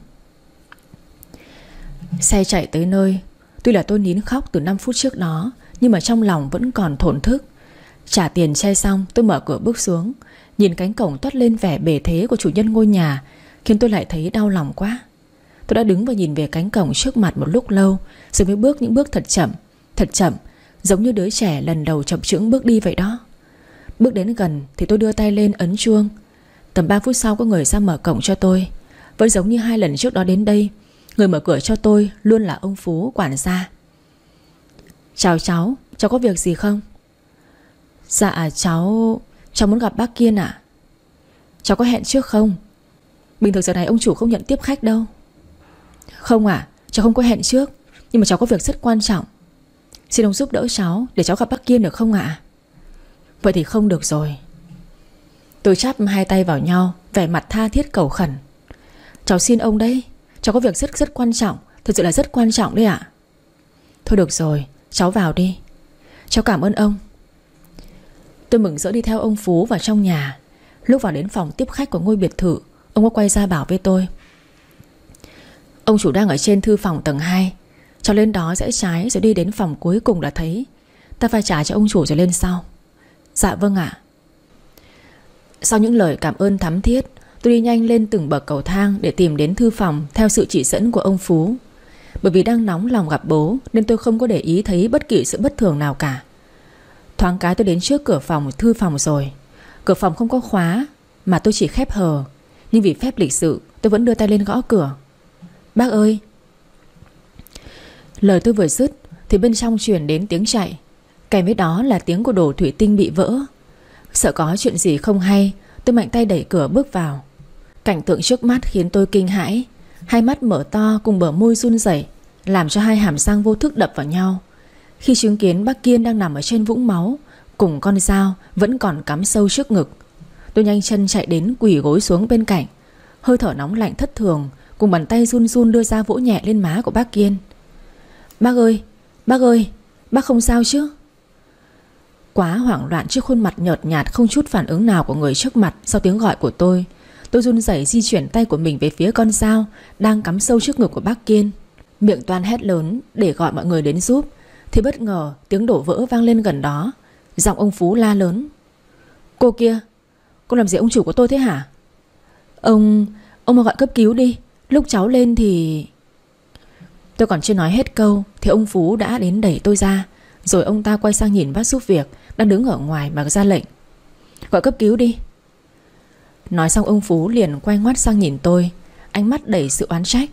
Xe chạy tới nơi. Tuy là tôi nín khóc từ 5 phút trước đó, nhưng mà trong lòng vẫn còn thổn thức. Trả tiền xe xong, tôi mở cửa bước xuống. Nhìn cánh cổng toát lên vẻ bề thế của chủ nhân ngôi nhà khiến tôi lại thấy đau lòng quá. Tôi đã đứng và nhìn về cánh cổng trước mặt một lúc lâu, rồi mới bước những bước thật chậm, giống như đứa trẻ lần đầu chậm chững bước đi vậy đó. Bước đến gần thì tôi đưa tay lên ấn chuông. Tầm 3 phút sau có người ra mở cổng cho tôi. Vẫn giống như 2 lần trước đó đến đây, người mở cửa cho tôi luôn là ông Phú, quản gia. Chào cháu có việc gì không? Dạ cháu muốn gặp bác Kiên ạ. Cháu có hẹn trước không? Bình thường giờ này ông chủ không nhận tiếp khách đâu. Không ạ, cháu không có hẹn trước, nhưng mà cháu có việc rất quan trọng. Xin ông giúp đỡ cháu để cháu gặp bác Kiên được không ạ? Vậy thì không được rồi. Tôi chắp hai tay vào nhau, vẻ mặt tha thiết cầu khẩn. Cháu xin ông đấy, cháu có việc rất quan trọng, thật sự là rất quan trọng đấy ạ. Thôi được rồi, cháu vào đi. Cháu cảm ơn ông. Tôi mừng rỡ đi theo ông Phú vào trong nhà. Lúc vào đến phòng tiếp khách của ngôi biệt thự, ông có quay ra bảo với tôi. Ông chủ đang ở trên thư phòng tầng 2. Cháu lên đó rẽ trái rồi đi đến phòng cuối cùng là thấy. Ta phải trả cho ông chủ rồi lên sau. Dạ vâng ạ. Sau những lời cảm ơn thắm thiết, tôi đi nhanh lên từng bậc cầu thang để tìm đến thư phòng theo sự chỉ dẫn của ông Phú. Bởi vì đang nóng lòng gặp bố nên tôi không có để ý thấy bất kỳ sự bất thường nào cả. Thoáng cái tôi đến trước cửa phòng thư phòng rồi. Cửa phòng không có khóa mà tôi chỉ khép hờ, nhưng vì phép lịch sự tôi vẫn đưa tay lên gõ cửa. Bác ơi. Lời tôi vừa dứt thì bên trong truyền đến tiếng chạy, kèm với đó là tiếng của đồ thủy tinh bị vỡ. Sợ có chuyện gì không hay, tôi mạnh tay đẩy cửa bước vào. Cảnh tượng trước mắt khiến tôi kinh hãi. Hai mắt mở to cùng bờ môi run rẩy, làm cho hai hàm răng vô thức đập vào nhau khi chứng kiến bác Kiên đang nằm ở trên vũng máu, cùng con dao vẫn còn cắm sâu trước ngực. Tôi nhanh chân chạy đến quỳ gối xuống bên cạnh. Hơi thở nóng lạnh thất thường cùng bàn tay run run đưa ra vỗ nhẹ lên má của bác Kiên. Bác ơi, bác ơi, bác không sao chứ? Quá hoảng loạn trước khuôn mặt nhợt nhạt không chút phản ứng nào của người trước mặt sau tiếng gọi của tôi run rẩy di chuyển tay của mình về phía con dao đang cắm sâu trước ngực của bác Kiên, miệng toan hét lớn để gọi mọi người đến giúp. Thì bất ngờ tiếng đổ vỡ vang lên gần đó. Giọng ông Phú la lớn: Cô kia, cô làm gì ông chủ của tôi thế hả? Ông mà gọi cấp cứu đi. Lúc cháu lên thì... Tôi còn chưa nói hết câu thì ông Phú đã đến đẩy tôi ra. Rồi ông ta quay sang nhìn bác giúp việc đang đứng ở ngoài mà ra lệnh: Gọi cấp cứu đi. Nói xong ông Phú liền quay ngoắt sang nhìn tôi, ánh mắt đầy sự oán trách.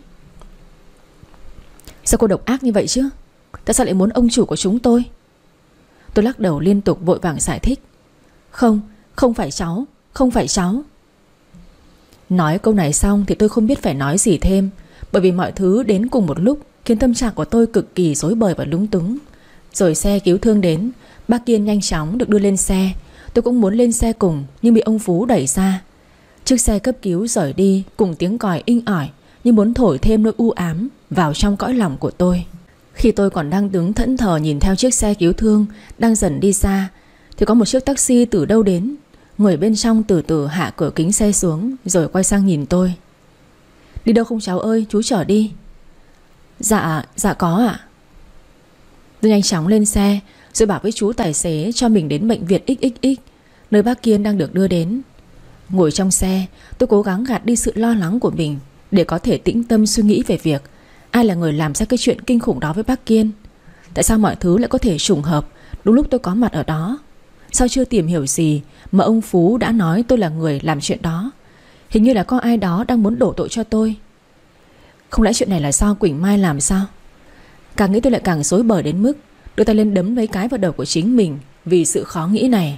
Sao cô độc ác như vậy chứ? Tại sao lại muốn ông chủ của chúng tôi? Tôi lắc đầu liên tục vội vàng giải thích: Không phải cháu, không phải cháu. Nói câu này xong thì tôi không biết phải nói gì thêm, bởi vì mọi thứ đến cùng một lúc khiến tâm trạng của tôi cực kỳ rối bời và lúng túng. Rồi xe cứu thương đến, bác Kiên nhanh chóng được đưa lên xe. Tôi cũng muốn lên xe cùng nhưng bị ông Phú đẩy ra. Chiếc xe cấp cứu rời đi cùng tiếng còi inh ỏi như muốn thổi thêm nỗi u ám vào trong cõi lòng của tôi. Khi tôi còn đang đứng thẫn thờ nhìn theo chiếc xe cứu thương đang dần đi xa thì có một chiếc taxi từ đâu đến. Người bên trong từ từ hạ cửa kính xe xuống rồi quay sang nhìn tôi: Đi đâu không cháu ơi, chú chở đi. Dạ có ạ. Tôi nhanh chóng lên xe rồi bảo với chú tài xế cho mình đến bệnh viện XXX, nơi bác Kiên đang được đưa đến. Ngồi trong xe, tôi cố gắng gạt đi sự lo lắng của mình để có thể tĩnh tâm suy nghĩ về việc ai là người làm ra cái chuyện kinh khủng đó với bác Kiên. Tại sao mọi thứ lại có thể trùng hợp đúng lúc tôi có mặt ở đó? Sao chưa tìm hiểu gì mà ông Phú đã nói tôi là người làm chuyện đó? Hình như là có ai đó đang muốn đổ tội cho tôi. Không lẽ chuyện này là do Quỳnh Mai làm sao? Càng nghĩ tôi lại càng rối bời đến mức đưa tay lên đấm lấy cái vào đầu của chính mình vì sự khó nghĩ này.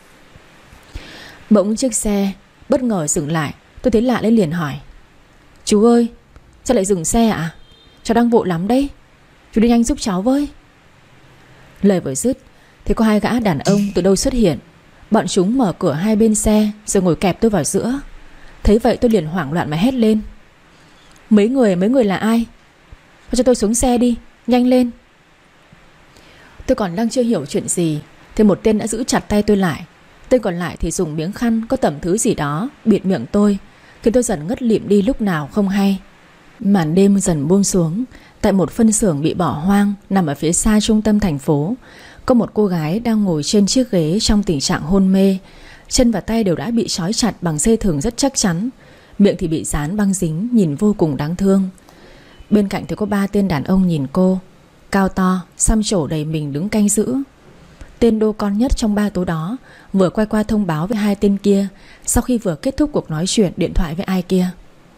Bỗng chiếc xe bất ngờ dừng lại. Tôi thấy lạ nên liền hỏi: Chú ơi, sao lại dừng xe ạ? Cháu đang vội lắm đấy, chú đi nhanh giúp cháu với. Lời vừa dứt thì có hai gã đàn ông từ đâu xuất hiện. Bọn chúng mở cửa hai bên xe rồi ngồi kẹp tôi vào giữa. Thấy vậy tôi liền hoảng loạn mà hét lên: Mấy người là ai? Cho tôi xuống xe đi, nhanh lên. Tôi còn đang chưa hiểu chuyện gì thì một tên đã giữ chặt tay tôi lại. Tên còn lại thì dùng miếng khăn có tẩm thứ gì đó bịt miệng tôi, khiến tôi dần ngất lịm đi lúc nào không hay. Màn đêm dần buông xuống. Tại một phân xưởng bị bỏ hoang nằm ở phía xa trung tâm thành phố, có một cô gái đang ngồi trên chiếc ghế trong tình trạng hôn mê. Chân và tay đều đã bị trói chặt bằng dây thừng rất chắc chắn, miệng thì bị dán băng dính, nhìn vô cùng đáng thương. Bên cạnh thì có 3 tên đàn ông nhìn cô, cao to, xăm trổ đầy mình đứng canh giữ. Tên đô con nhất trong 3 tố đó vừa quay qua thông báo với 2 tên kia sau khi vừa kết thúc cuộc nói chuyện điện thoại với ai kia.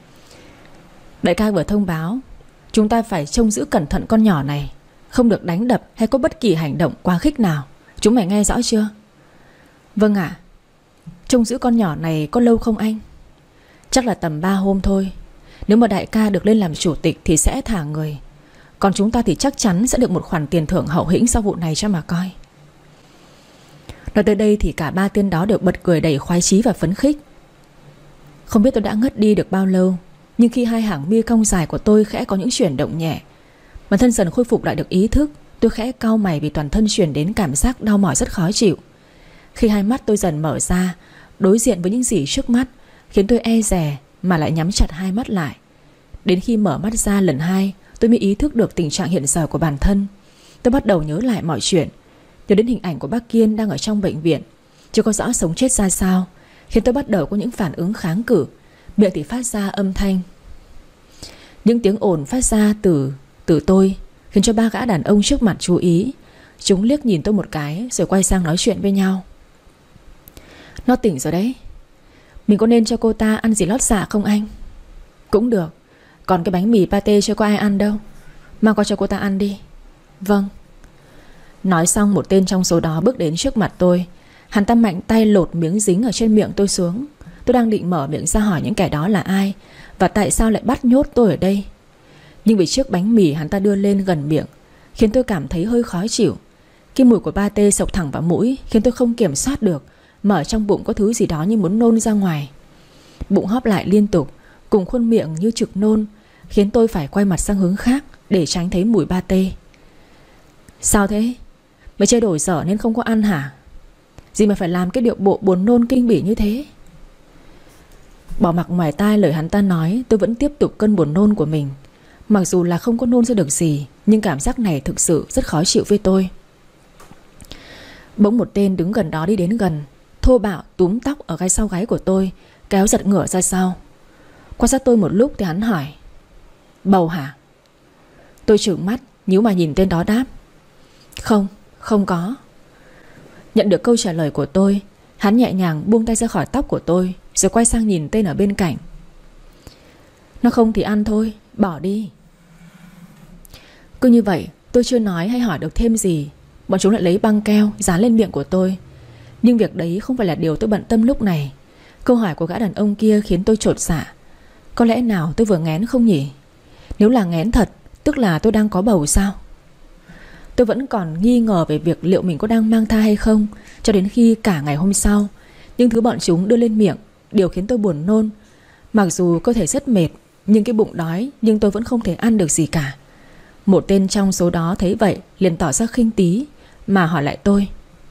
Đại ca vừa thông báo chúng ta phải trông giữ cẩn thận con nhỏ này, không được đánh đập hay có bất kỳ hành động quá khích nào. Chúng mày nghe rõ chưa? Vâng ạ. Trông giữ con nhỏ này có lâu không anh? Chắc là tầm 3 hôm thôi. Nếu mà đại ca được lên làm chủ tịch thì sẽ thả người, còn chúng ta thì chắc chắn sẽ được một khoản tiền thưởng hậu hĩnh sau vụ này cho mà coi. Nói tới đây thì cả 3 tên đó đều bật cười đầy khoái chí và phấn khích. Không biết tôi đã ngất đi được bao lâu, nhưng khi hai hàng mi cong dài của tôi khẽ có những chuyển động nhẹ, bản thân dần khôi phục lại được ý thức. Tôi khẽ cau mày vì toàn thân truyền đến cảm giác đau mỏi rất khó chịu. Khi hai mắt tôi dần mở ra, đối diện với những gì trước mắt khiến tôi e dè mà lại nhắm chặt hai mắt lại. Đến khi mở mắt ra lần 2, tôi mới ý thức được tình trạng hiện giờ của bản thân. Tôi bắt đầu nhớ lại mọi chuyện, nhớ đến hình ảnh của bác Kiên đang ở trong bệnh viện, chưa có rõ sống chết ra sao, khiến tôi bắt đầu có những phản ứng kháng cự. Miệng thì phát ra âm thanh. Những tiếng ồn phát ra từ tôi khiến cho 3 gã đàn ông trước mặt chú ý. Chúng liếc nhìn tôi một cái rồi quay sang nói chuyện với nhau. Nó tỉnh rồi đấy, mình có nên cho cô ta ăn gì lót dạ không anh? Cũng được. Còn cái bánh mì pate chưa có ai ăn đâu, mang qua cho cô ta ăn đi. Vâng. Nói xong một tên trong số đó bước đến trước mặt tôi. Hắn ta mạnh tay lột miếng dính ở trên miệng tôi xuống. Tôi đang định mở miệng ra hỏi những kẻ đó là ai và tại sao lại bắt nhốt tôi ở đây, nhưng vì chiếc bánh mì hắn ta đưa lên gần miệng khiến tôi cảm thấy hơi khó chịu. Cái mùi của pate xộc thẳng vào mũi khiến tôi không kiểm soát được, mở trong bụng có thứ gì đó như muốn nôn ra ngoài. Bụng hóp lại liên tục, cùng khuôn miệng như trực nôn, khiến tôi phải quay mặt sang hướng khác để tránh thấy mùi pate. Sao thế? Mày chơi đổi dở nên không có ăn hả? Gì mà phải làm cái điệu bộ buồn nôn kinh bỉ như thế? Bỏ mặc ngoài tai lời hắn ta nói, tôi vẫn tiếp tục cơn buồn nôn của mình. Mặc dù là không có nôn ra được gì, nhưng cảm giác này thực sự rất khó chịu với tôi. Bỗng một tên đứng gần đó đi đến gần, thô bạo túm tóc ở gai sau gáy của tôi, kéo giật ngửa ra sau. Quan sát tôi một lúc thì hắn hỏi: Bầu hả? Tôi trừng mắt, nhíu mà nhìn tên đó đáp: Không, không có. Nhận được câu trả lời của tôi, hắn nhẹ nhàng buông tay ra khỏi tóc của tôi, rồi quay sang nhìn tên ở bên cạnh. Nó không thì ăn thôi, bỏ đi. Cứ như vậy, tôi chưa nói hay hỏi được thêm gì, bọn chúng lại lấy băng keo dán lên miệng của tôi. Nhưng việc đấy không phải là điều tôi bận tâm lúc này. Câu hỏi của gã đàn ông kia khiến tôi chột dạ. Có lẽ nào tôi vừa nghén không nhỉ? Nếu là nghén thật, tức là tôi đang có bầu sao? Tôi vẫn còn nghi ngờ về việc liệu mình có đang mang thai hay không, cho đến khi cả ngày hôm sau, những thứ bọn chúng đưa lên miệng điều khiến tôi buồn nôn. Mặc dù cơ thể rất mệt, nhưng cái bụng đói, nhưng tôi vẫn không thể ăn được gì cả. Một tên trong số đó thấy vậy liền tỏ ra khinh tí, mà hỏi lại tôi: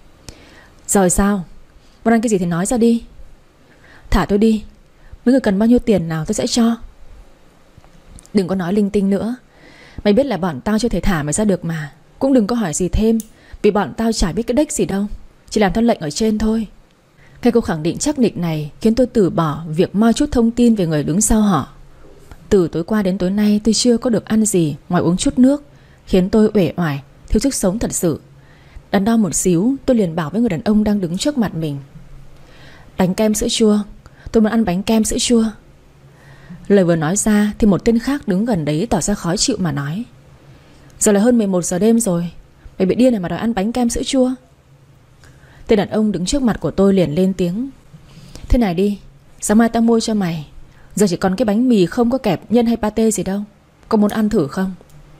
Rồi sao? Muốn ăn cái gì thì nói ra đi. Thả tôi đi, mấy người cần bao nhiêu tiền nào tôi sẽ cho. Đừng có nói linh tinh nữa. Mày biết là bọn tao chưa thể thả mày ra được mà. Cũng đừng có hỏi gì thêm, vì bọn tao chả biết cái đếch gì đâu, chỉ làm theo lệnh ở trên thôi. Cái câu khẳng định chắc nịch này khiến tôi từ bỏ việc moi chút thông tin về người đứng sau họ. Từ tối qua đến tối nay tôi chưa có được ăn gì ngoài uống chút nước, khiến tôi uể oải, thiếu sức sống thật sự. Đắn đo một xíu, tôi liền bảo với người đàn ông đang đứng trước mặt mình: Bánh kem sữa chua, tôi muốn ăn bánh kem sữa chua. Lời vừa nói ra thì một tên khác đứng gần đấy tỏ ra khó chịu mà nói: Giờ là hơn 11 giờ đêm rồi, mày bị điên này mà đòi ăn bánh kem sữa chua? Tên đàn ông đứng trước mặt của tôi liền lên tiếng: Thế này đi, sáng mai tao mua cho mày. Giờ chỉ còn cái bánh mì không có kẹp nhân hay pate gì đâu, có muốn ăn thử không?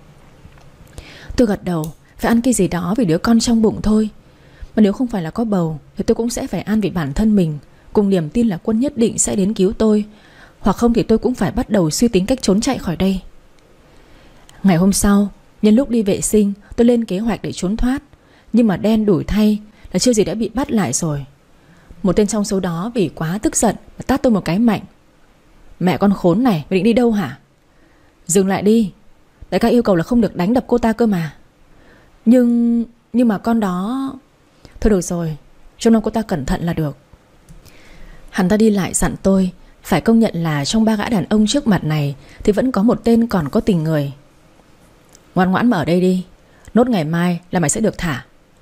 Tôi gật đầu. Phải ăn cái gì đó vì đứa con trong bụng thôi. Mà nếu không phải là có bầu thì tôi cũng sẽ phải ăn vì bản thân mình, cùng niềm tin là Quân nhất định sẽ đến cứu tôi. Hoặc không thì tôi cũng phải bắt đầu suy tính cách trốn chạy khỏi đây. Ngày hôm sau, nhân lúc đi vệ sinh, tôi lên kế hoạch để trốn thoát. Nhưng mà đen đủi thay là chưa gì đã bị bắt lại rồi. Một tên trong số đó vì quá tức giận mà tát tôi một cái mạnh. Mẹ con khốn này, mày định đi đâu hả? Dừng lại đi, đại ca yêu cầu là không được đánh đập cô ta cơ mà. Nhưng mà con đó... Thôi được rồi, trông nom cô ta cẩn thận là được. Hắn ta đi lại dặn tôi. Phải công nhận là trong ba gã đàn ông trước mặt này thì vẫn có một tên còn có tình người. Ngoan ngoãn mà ở đây đi, nốt ngày mai là mày sẽ được thả.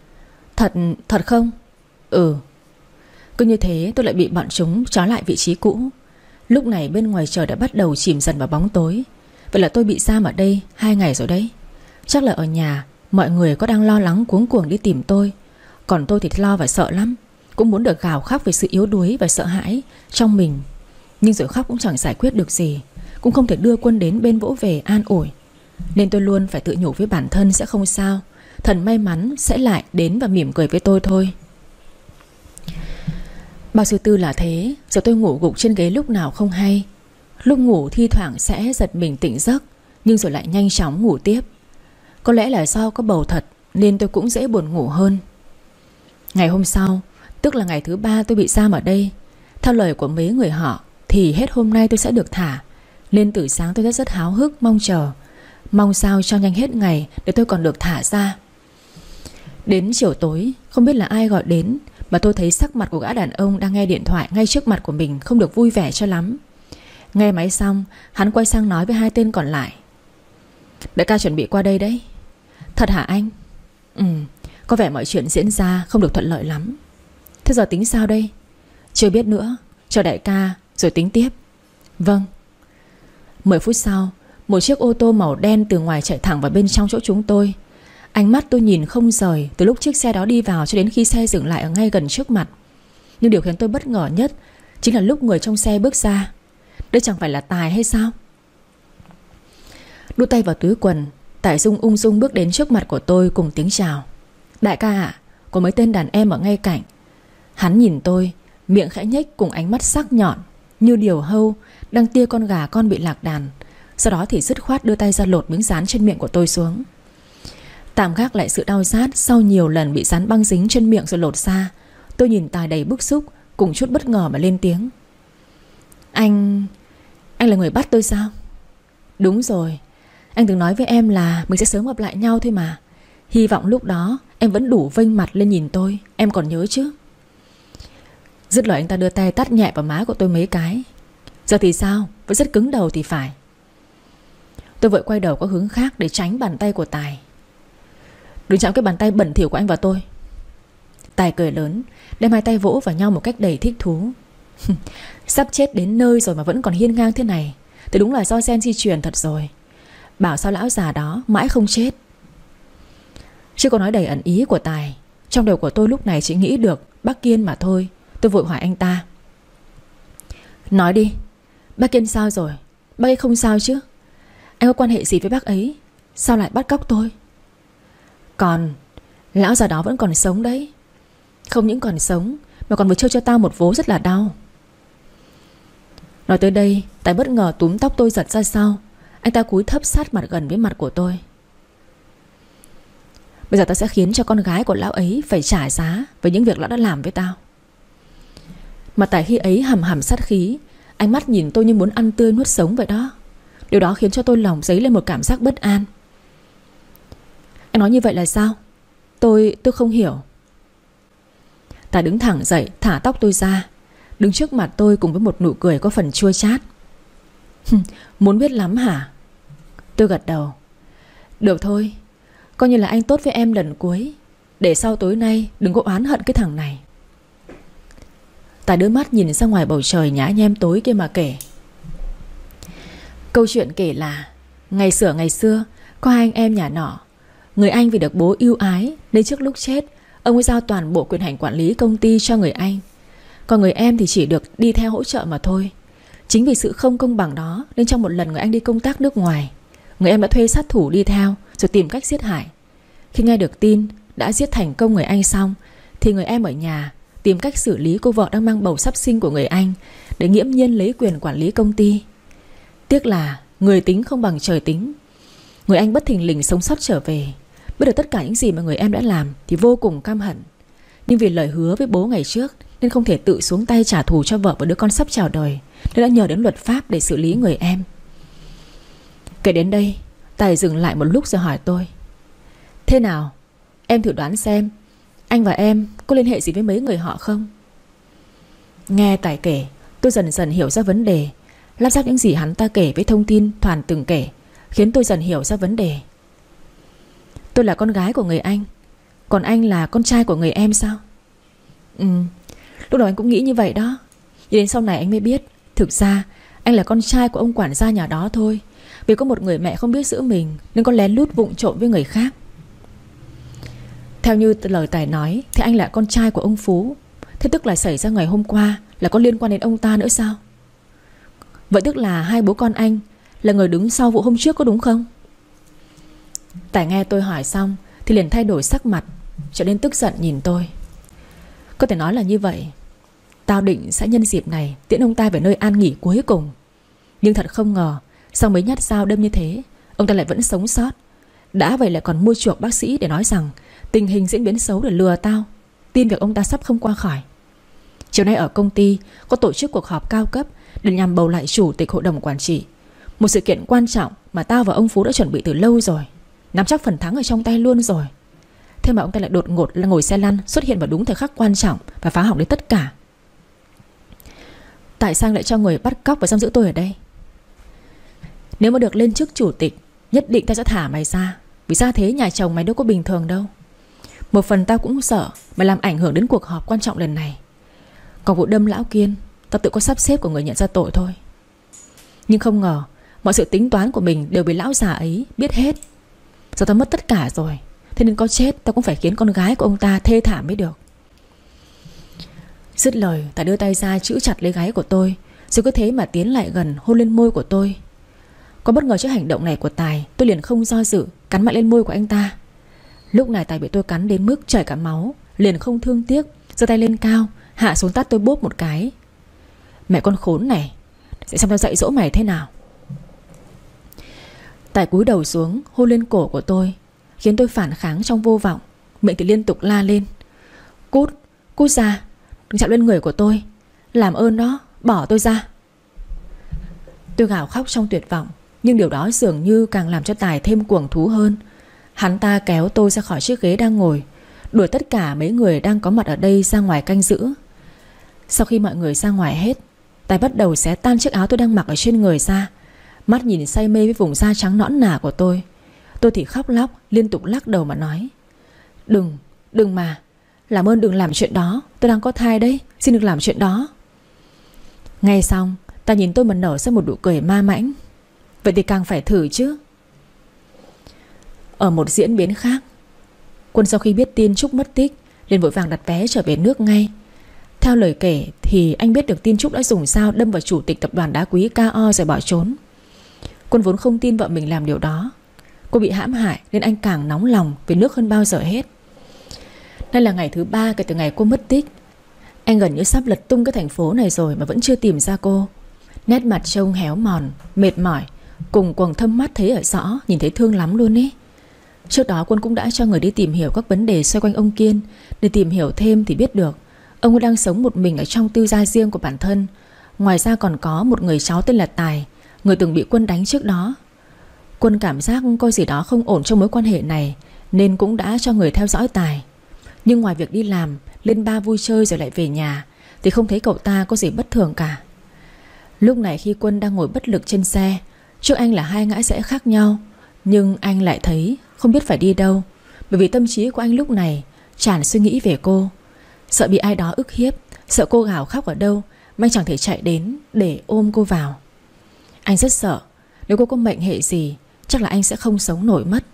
Thật không? Ừ. Cứ như thế tôi lại bị bọn chúng trói lại vị trí cũ. Lúc này bên ngoài trời đã bắt đầu chìm dần vào bóng tối. Vậy là tôi bị giam ở đây 2 ngày rồi đấy. Chắc là ở nhà mọi người có đang lo lắng cuống cuồng đi tìm tôi. Còn tôi thì lo và sợ lắm. Cũng muốn được gào khóc về sự yếu đuối và sợ hãi trong mình. Nhưng rồi khóc cũng chẳng giải quyết được gì, cũng không thể đưa Quân đến bên vỗ về an ủi. Nên tôi luôn phải tự nhủ với bản thân sẽ không sao, thần may mắn sẽ lại đến và mỉm cười với tôi thôi. Bao suy tư là thế. Giờ tôi ngủ gục trên ghế lúc nào không hay. Lúc ngủ thi thoảng sẽ giật mình tỉnh giấc, nhưng rồi lại nhanh chóng ngủ tiếp. Có lẽ là do có bầu thật nên tôi cũng dễ buồn ngủ hơn. Ngày hôm sau, tức là ngày thứ 3 tôi bị giam ở đây, theo lời của mấy người họ thì hết hôm nay tôi sẽ được thả. Nên từ sáng tôi rất háo hức mong chờ, mong sao cho nhanh hết ngày để tôi còn được thả ra. Đến chiều tối, không biết là ai gọi đến mà tôi thấy sắc mặt của gã đàn ông đang nghe điện thoại ngay trước mặt của mình không được vui vẻ cho lắm. Nghe máy xong, hắn quay sang nói với 2 tên còn lại: Đại ca chuẩn bị qua đây đấy. Thật hả anh? Có vẻ mọi chuyện diễn ra không được thuận lợi lắm. Thế giờ tính sao đây? Chưa biết nữa, cho đại ca rồi tính tiếp. Vâng. 10 phút sau, một chiếc ô tô màu đen từ ngoài chạy thẳng vào bên trong chỗ chúng tôi. Ánh mắt tôi nhìn không rời từ lúc chiếc xe đó đi vào cho đến khi xe dừng lại ở ngay gần trước mặt. Nhưng điều khiến tôi bất ngờ nhất chính là lúc người trong xe bước ra. Đây chẳng phải là Tài hay sao? Đút tay vào túi quần, Tài Dung ung dung bước đến trước mặt của tôi cùng tiếng chào. Đại ca ạ, có mấy tên đàn em ở ngay cạnh. Hắn nhìn tôi, miệng khẽ nhếch cùng ánh mắt sắc nhọn như diều hâu đang tia con gà con bị lạc đàn. Sau đó thì dứt khoát đưa tay ra lột miếng dán trên miệng của tôi xuống. Tạm gác lại sự đau rát sau nhiều lần bị dán băng dính trên miệng rồi lột ra, tôi nhìn Tài đầy bức xúc cùng chút bất ngờ mà lên tiếng. Anh là người bắt tôi sao? Đúng rồi, anh từng nói với em là mình sẽ sớm gặp lại nhau thôi mà. Hy vọng lúc đó em vẫn đủ vênh mặt lên nhìn tôi, em còn nhớ chứ? Dứt lời anh ta đưa tay tát nhẹ vào má của tôi mấy cái. Giờ thì sao? Vẫn rất cứng đầu thì phải. Tôi vội quay đầu có hướng khác để tránh bàn tay của Tài. Đừng chạm cái bàn tay bẩn thỉu của anh vào tôi. Tài cười lớn, đem hai tay vỗ vào nhau một cách đầy thích thú. Sắp chết đến nơi rồi mà vẫn còn hiên ngang thế này thì đúng là do gen di truyền thật rồi. Bảo sao lão già đó mãi không chết. Chứ có nói đầy ẩn ý của Tài, trong đầu của tôi lúc này chỉ nghĩ được bác Kiên mà thôi. Tôi vội hỏi anh ta. Nói đi, bác Kiên sao rồi? Bác ấy không sao chứ? Anh có quan hệ gì với bác ấy? Sao lại bắt cóc tôi? Còn lão già đó vẫn còn sống đấy. Không những còn sống mà còn vừa chơi cho tao một vố rất là đau. Nói tới đây, Tài bất ngờ túm tóc tôi giật ra sau. Anh ta cúi thấp sát mặt gần với mặt của tôi. Bây giờ tao sẽ khiến cho con gái của lão ấy phải trả giá với những việc lão đã làm với tao. Mà Tài khi ấy hầm hầm sát khí, ánh mắt nhìn tôi như muốn ăn tươi nuốt sống vậy đó. Điều đó khiến cho tôi lòng dấy lên một cảm giác bất an. Anh nói như vậy là sao? Tôi không hiểu. Tài đứng thẳng dậy, thả tóc tôi ra, đứng trước mặt tôi cùng với một nụ cười có phần chua chát. Muốn biết lắm hả? Tôi gật đầu. Được thôi, coi như là anh tốt với em lần cuối, để sau tối nay đừng có oán hận cái thằng này. Tài đưa mắt nhìn ra ngoài bầu trời nhá nhem tối kia mà kể. Câu chuyện kể là ngày xưa có hai anh em nhà nọ. Người anh vì được bố ưu ái nên trước lúc chết ông ấy giao toàn bộ quyền hành quản lý công ty cho người anh. Còn người em thì chỉ được đi theo hỗ trợ mà thôi. Chính vì sự không công bằng đó nên trong một lần người anh đi công tác nước ngoài, người em đã thuê sát thủ đi theo rồi tìm cách giết hại. Khi nghe được tin đã giết thành công người anh xong thì người em ở nhà tìm cách xử lý cô vợ đang mang bầu sắp sinh của người anh để nghiễm nhiên lấy quyền quản lý công ty. Tiếc là người tính không bằng trời tính. Người anh bất thình lình sống sót trở về, biết được tất cả những gì mà người em đã làm thì vô cùng căm hận. Nhưng vì lời hứa với bố ngày trước nên không thể tự xuống tay trả thù cho vợ và đứa con sắp chào đời, nên đã nhờ đến luật pháp để xử lý người em. Kể đến đây, Tài dừng lại một lúc rồi hỏi tôi. Thế nào? Em thử đoán xem anh và em có liên hệ gì với mấy người họ không? Nghe Tài kể, tôi dần dần hiểu ra vấn đề. Lắp ráp những gì hắn ta kể với thông tin Thoàn từng kể khiến tôi dần hiểu ra vấn đề. Tôi là con gái của người anh, còn anh là con trai của người em sao? Lúc đầu anh cũng nghĩ như vậy đó. Nhưng đến sau này anh mới biết thực ra anh là con trai của ông quản gia nhà đó thôi. Vì có một người mẹ không biết giữ mình nên có lén lút vụng trộm với người khác. Theo như lời Tài nói thì anh là con trai của ông Phú. Thế tức là xảy ra ngày hôm qua là có liên quan đến ông ta nữa sao? Vậy tức là hai bố con anh là người đứng sau vụ hôm trước có đúng không? Tài nghe tôi hỏi xong thì liền thay đổi sắc mặt, trở nên tức giận nhìn tôi. Có thể nói là như vậy. Tao định sẽ nhân dịp này tiễn ông ta về nơi an nghỉ cuối cùng. Nhưng thật không ngờ sau mấy nhát dao đâm như thế, ông ta lại vẫn sống sót. Đã vậy lại còn mua chuộc bác sĩ để nói rằng tình hình diễn biến xấu để lừa tao tin việc ông ta sắp không qua khỏi. Chiều nay ở công ty có tổ chức cuộc họp cao cấp để nhằm bầu lại chủ tịch hội đồng quản trị. Một sự kiện quan trọng mà tao và ông Phú đã chuẩn bị từ lâu rồi, nắm chắc phần thắng ở trong tay luôn rồi. Thế mà ông ta lại đột ngột là ngồi xe lăn xuất hiện vào đúng thời khắc quan trọng và phá hỏng đến tất cả. Tại sao lại cho người bắt cóc và giam giữ tôi ở đây? Nếu mà được lên chức chủ tịch, nhất định tao sẽ thả mày ra. Vì ra thế nhà chồng mày đâu có bình thường đâu. Một phần tao cũng sợ mày làm ảnh hưởng đến cuộc họp quan trọng lần này. Còn vụ đâm lão Kiên, tao tự có sắp xếp của người nhận ra tội thôi. Nhưng không ngờ mọi sự tính toán của mình đều bị lão già ấy biết hết. Giờ tao mất tất cả rồi, thế nên có chết tao cũng phải khiến con gái của ông ta thê thảm mới được. Dứt lời, Tài đưa tay ra giữ chặt lấy gáy của tôi, rồi cứ thế mà tiến lại gần hôn lên môi của tôi. Có bất ngờ trước hành động này của Tài, tôi liền không do dự cắn mạnh lên môi của anh ta. Lúc này Tài bị tôi cắn đến mức chảy cả máu, liền không thương tiếc, giơ tay lên cao, hạ xuống tát tôi bốp một cái. Mẹ con khốn này, sẽ xem tao dạy dỗ mày thế nào. Tài cúi đầu xuống hôn lên cổ của tôi, khiến tôi phản kháng trong vô vọng. Miệng thì liên tục la lên: Cút, cút ra, đừng chạm lên người của tôi, làm ơn đó, bỏ tôi ra. Tôi gào khóc trong tuyệt vọng, nhưng điều đó dường như càng làm cho Tài thêm cuồng thú hơn. Hắn ta kéo tôi ra khỏi chiếc ghế đang ngồi, đuổi tất cả mấy người đang có mặt ở đây ra ngoài canh giữ. Sau khi mọi người ra ngoài hết, Tài bắt đầu xé tan chiếc áo tôi đang mặc ở trên người ra, mắt nhìn say mê với vùng da trắng nõn nà của tôi. Tôi thì khóc lóc, liên tục lắc đầu mà nói: Đừng mà, làm ơn đừng làm chuyện đó, tôi đang có thai đấy, xin đừng làm chuyện đó. Nghe xong, Tài nhìn tôi mà nở ra một nụ cười ma mãnh: Vậy thì càng phải thử chứ. Ở một diễn biến khác, Quân sau khi biết tin Trúc mất tích liền vội vàng đặt vé trở về nước ngay. Theo lời kể thì anh biết được tin Trúc đã dùng dao đâm vào chủ tịch tập đoàn đá quý KO rồi bỏ trốn. Quân vốn không tin vợ mình làm điều đó. Cô bị hãm hại nên anh càng nóng lòng về nước hơn bao giờ hết. Đây là ngày thứ 3 kể từ ngày cô mất tích. Anh gần như sắp lật tung cái thành phố này rồi mà vẫn chưa tìm ra cô. Nét mặt trông héo mòn, mệt mỏi, cùng quầng thâm mắt thấy ở rõ, nhìn thấy thương lắm luôn ý. Trước đó Quân cũng đã cho người đi tìm hiểu các vấn đề xoay quanh ông Kiên. Để tìm hiểu thêm thì biết được ông ấy đang sống một mình ở trong tư gia riêng của bản thân. Ngoài ra còn có một người cháu tên là Tài, người từng bị Quân đánh trước đó. Quân cảm giác có gì đó không ổn trong mối quan hệ này, nên cũng đã cho người theo dõi Tài. Nhưng ngoài việc đi làm, lên bar vui chơi rồi lại về nhà, thì không thấy cậu ta có gì bất thường cả. Lúc này khi Quân đang ngồi bất lực trên xe, trước anh là hai ngã rẽ khác nhau, nhưng anh lại thấy không biết phải đi đâu. Bởi vì tâm trí của anh lúc này tràn suy nghĩ về cô. Sợ bị ai đó ức hiếp, sợ cô gào khóc ở đâu mà anh chẳng thể chạy đến để ôm cô vào. Anh rất sợ nếu cô có mệnh hệ gì, chắc là anh sẽ không sống nổi mất.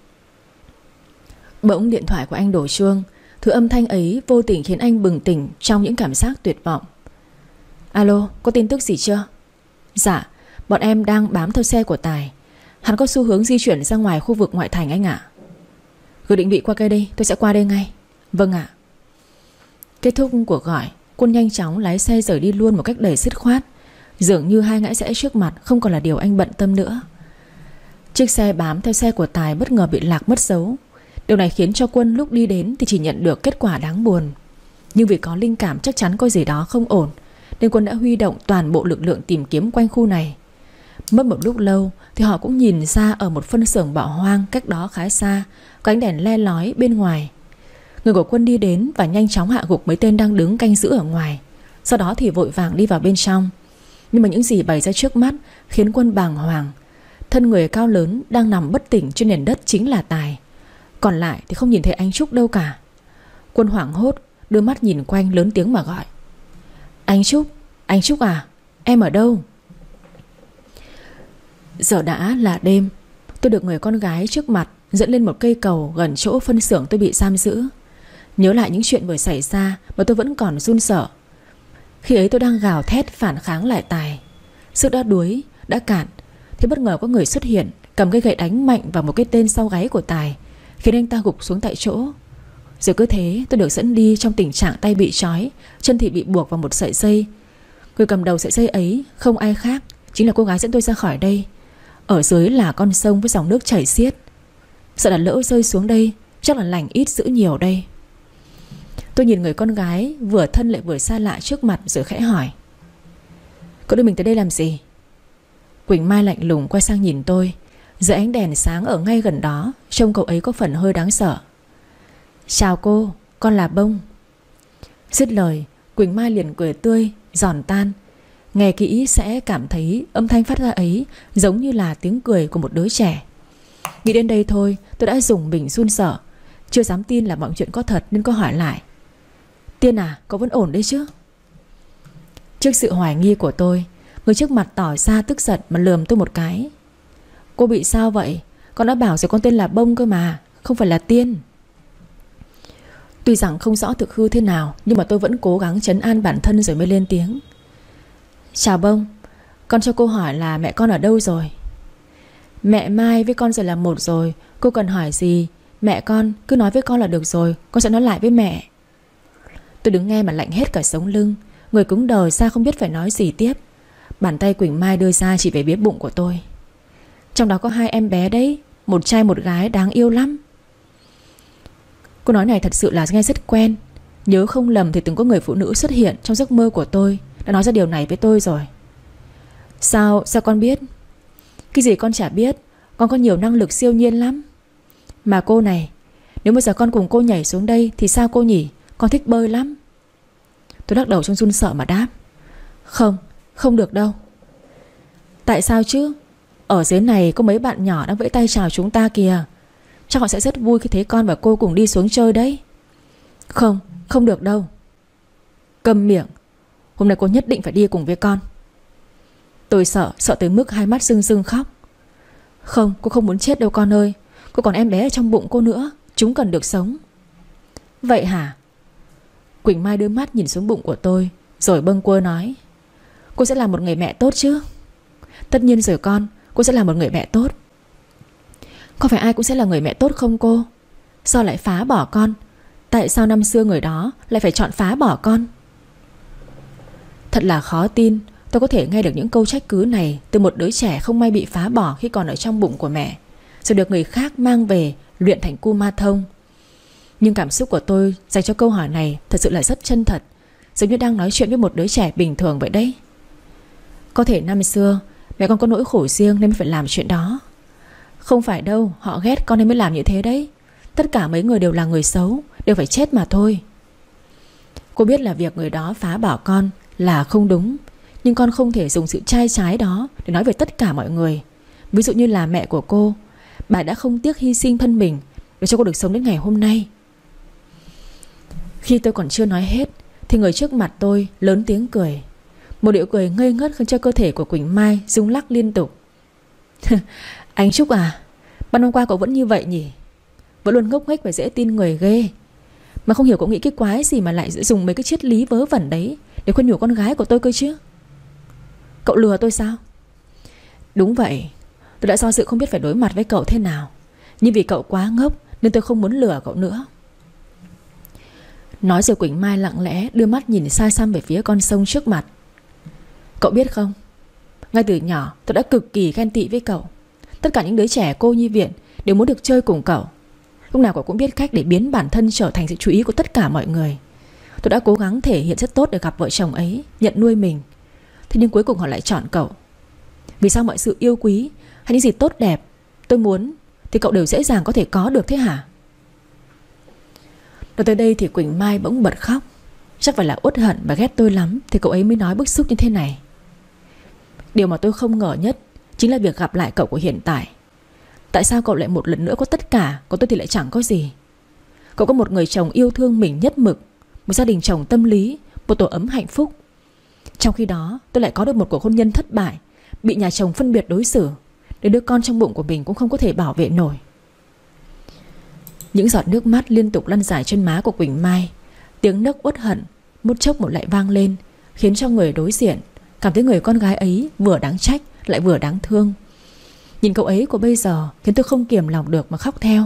Bỗng điện thoại của anh đổ chuông. Thứ âm thanh ấy vô tình khiến anh bừng tỉnh trong những cảm giác tuyệt vọng. Alo, có tin tức gì chưa? Dạ, bọn em đang bám theo xe của Tài. Hắn có xu hướng di chuyển ra ngoài khu vực ngoại thành anh ạ. Gửi định vị qua cây đây, tôi sẽ qua đây ngay. Vâng ạ. Kết thúc cuộc gọi, Quân nhanh chóng lái xe rời đi luôn một cách đầy dứt khoát. Dường như hai ngã rẽ trước mặt không còn là điều anh bận tâm nữa. Chiếc xe bám theo xe của Tài bất ngờ bị lạc mất dấu. Điều này khiến cho Quân lúc đi đến thì chỉ nhận được kết quả đáng buồn. Nhưng vì có linh cảm chắc chắn có gì đó không ổn, nên Quân đã huy động toàn bộ lực lượng tìm kiếm quanh khu này. Mất một lúc lâu thì họ cũng nhìn ra ở một phân xưởng bỏ hoang cách đó khá xa có ánh đèn le lói bên ngoài. Người của Quân đi đến và nhanh chóng hạ gục mấy tên đang đứng canh giữ ở ngoài. Sau đó thì vội vàng đi vào bên trong. Nhưng mà những gì bày ra trước mắt khiến Quân bàng hoàng. Thân người cao lớn đang nằm bất tỉnh trên nền đất chính là Tài. Còn lại thì không nhìn thấy anh Trúc đâu cả. Quân hoảng hốt đưa mắt nhìn quanh, lớn tiếng mà gọi: Anh Trúc à, em ở đâu? Giờ đã là đêm. Tôi được người con gái trước mặt dẫn lên một cây cầu gần chỗ phân xưởng tôi bị giam giữ. Nhớ lại những chuyện vừa xảy ra mà tôi vẫn còn run sợ. Khi ấy tôi đang gào thét phản kháng lại Tài. Sức đã đuối, đã cạn, thì bất ngờ có người xuất hiện, cầm cây gậy đánh mạnh vào một cái tên sau gáy của Tài, khiến anh ta gục xuống tại chỗ. Rồi cứ thế tôi được dẫn đi trong tình trạng tay bị trói, chân thì bị buộc vào một sợi dây. Người cầm đầu sợi dây ấy không ai khác, chính là cô gái dẫn tôi ra khỏi đây. Ở dưới là con sông với dòng nước chảy xiết. Sợ là lỡ rơi xuống đây, chắc là lành ít dữ nhiều đây. Tôi nhìn người con gái vừa thân lại vừa xa lạ trước mặt rồi khẽ hỏi: Cậu đưa mình tới đây làm gì? Quỳnh Mai lạnh lùng quay sang nhìn tôi. Dưới ánh đèn sáng ở ngay gần đó, trông cậu ấy có phần hơi đáng sợ. Chào cô, con là Bông. Dứt lời, Quỳnh Mai liền cười tươi, giòn tan. Nghe kỹ sẽ cảm thấy âm thanh phát ra ấy giống như là tiếng cười của một đứa trẻ. Nghĩ đến đây thôi, tôi đã rùng mình run sợ, chưa dám tin là mọi chuyện có thật nên có hỏi lại: Tiên à, cậu vẫn ổn đấy chứ? Trước sự hoài nghi của tôi, người trước mặt tỏ ra tức giận mà lườm tôi một cái: Cô bị sao vậy? Con đã bảo rồi, con tên là Bông cơ mà, không phải là Tiên. Tuy rằng không rõ thực hư thế nào, nhưng mà tôi vẫn cố gắng trấn an bản thân rồi mới lên tiếng: Chào Bông, con cho cô hỏi là mẹ con ở đâu rồi? Mẹ Mai với con giờ là một rồi, cô cần hỏi gì Mẹ con, cứ nói với con là được rồi, con sẽ nói lại với mẹ. Tôi đứng nghe mà lạnh hết cả sống lưng, người cứng đờ ra không biết phải nói gì tiếp. Bàn tay Quỳnh Mai đưa ra chỉ về phía bụng của tôi. Trong đó có 2 em bé đấy, một trai một gái đáng yêu lắm. Cô nói này thật sự là nghe rất quen. Nhớ không lầm thì từng có người phụ nữ xuất hiện trong giấc mơ của tôi, đã nói ra điều này với tôi rồi. Sao con biết? Cái gì con chả biết. Con có nhiều năng lực siêu nhiên lắm. Mà cô này, nếu bây giờ con cùng cô nhảy xuống đây thì sao cô nhỉ? Con thích bơi lắm. Tôi lắc đầu trong run sợ mà đáp. Không được đâu. Tại sao chứ? Ở dưới này có mấy bạn nhỏ đang vẫy tay chào chúng ta kìa. Chắc họ sẽ rất vui khi thấy con và cô cùng đi xuống chơi đấy. Không được đâu. Câm miệng. Hôm nay cô nhất định phải đi cùng với con. Tôi sợ tới mức hai mắt rưng rưng khóc. Không, cô không muốn chết đâu con ơi. Cô còn em bé ở trong bụng cô nữa, chúng cần được sống. Vậy hả? Quỳnh Mai đưa mắt nhìn xuống bụng của tôi, rồi bâng quơ nói. Cô sẽ là một người mẹ tốt chứ? Tất nhiên rồi con, cô sẽ là một người mẹ tốt. Có phải ai cũng sẽ là người mẹ tốt không cô? Sao lại phá bỏ con? Tại sao năm xưa người đó lại phải chọn phá bỏ con? Thật là khó tin tôi có thể nghe được những câu trách cứ này từ một đứa trẻ không may bị phá bỏ khi còn ở trong bụng của mẹ, rồi được người khác mang về luyện thành cu ma thông. Nhưng cảm xúc của tôi dành cho câu hỏi này thật sự là rất chân thật, giống như đang nói chuyện với một đứa trẻ bình thường vậy đấy. Có thể năm xưa mẹ con có nỗi khổ riêng nên mới phải làm chuyện đó. Không phải đâu, họ ghét con nên mới làm như thế đấy. Tất cả mấy người đều là người xấu, đều phải chết mà thôi. Cô biết là việc người đó phá bỏ con là không đúng, nhưng con không thể dùng sự trai trái đó để nói về tất cả mọi người. Ví dụ như là mẹ của cô, bà đã không tiếc hy sinh thân mình để cho cô được sống đến ngày hôm nay. Khi tôi còn chưa nói hết thì người trước mặt tôi lớn tiếng cười. Một điệu cười ngây ngất khiến cho cơ thể của Quỳnh Mai rung lắc liên tục. Anh Trúc à, ban hôm qua cậu vẫn như vậy nhỉ? Vẫn luôn ngốc nghếch và dễ tin người ghê. Mà không hiểu cậu nghĩ cái quái gì mà lại dùng mấy cái triết lý vớ vẩn đấy để khuyên nhủ con gái của tôi cơ chứ. Cậu lừa tôi sao? Đúng vậy, tôi đã do dự không biết phải đối mặt với cậu thế nào, nhưng vì cậu quá ngốc nên tôi không muốn lừa cậu nữa. Nói rồi Quỳnh Mai lặng lẽ đưa mắt nhìn xa xăm về phía con sông trước mặt. Cậu biết không, ngay từ nhỏ tôi đã cực kỳ ghen tị với cậu. Tất cả những đứa trẻ cô nhi viện đều muốn được chơi cùng cậu. Lúc nào cậu cũng biết cách để biến bản thân trở thành sự chú ý của tất cả mọi người. Tôi đã cố gắng thể hiện rất tốt để gặp vợ chồng ấy, nhận nuôi mình. Thế nhưng cuối cùng họ lại chọn cậu. Vì sao mọi sự yêu quý hay những gì tốt đẹp tôi muốn thì cậu đều dễ dàng có thể có được thế hả? Nói tới đây thì Quỳnh Mai bỗng bật khóc. Chắc phải là uất hận và ghét tôi lắm thì cậu ấy mới nói bức xúc như thế này. Điều mà tôi không ngờ nhất chính là việc gặp lại cậu của hiện tại. Tại sao cậu lại một lần nữa có tất cả, còn tôi thì lại chẳng có gì? Cậu có một người chồng yêu thương mình nhất mực, một gia đình chồng tâm lý, một tổ ấm hạnh phúc. Trong khi đó tôi lại có được một cuộc hôn nhân thất bại, bị nhà chồng phân biệt đối xử, đến đứa con trong bụng của mình cũng không có thể bảo vệ nổi. Những giọt nước mắt liên tục lăn dài trên má của Quỳnh Mai. Tiếng nấc uất hận một chốc một lại vang lên, khiến cho người đối diện cảm thấy người con gái ấy vừa đáng trách lại vừa đáng thương. Nhìn cậu ấy của bây giờ khiến tôi không kiềm lòng được mà khóc theo.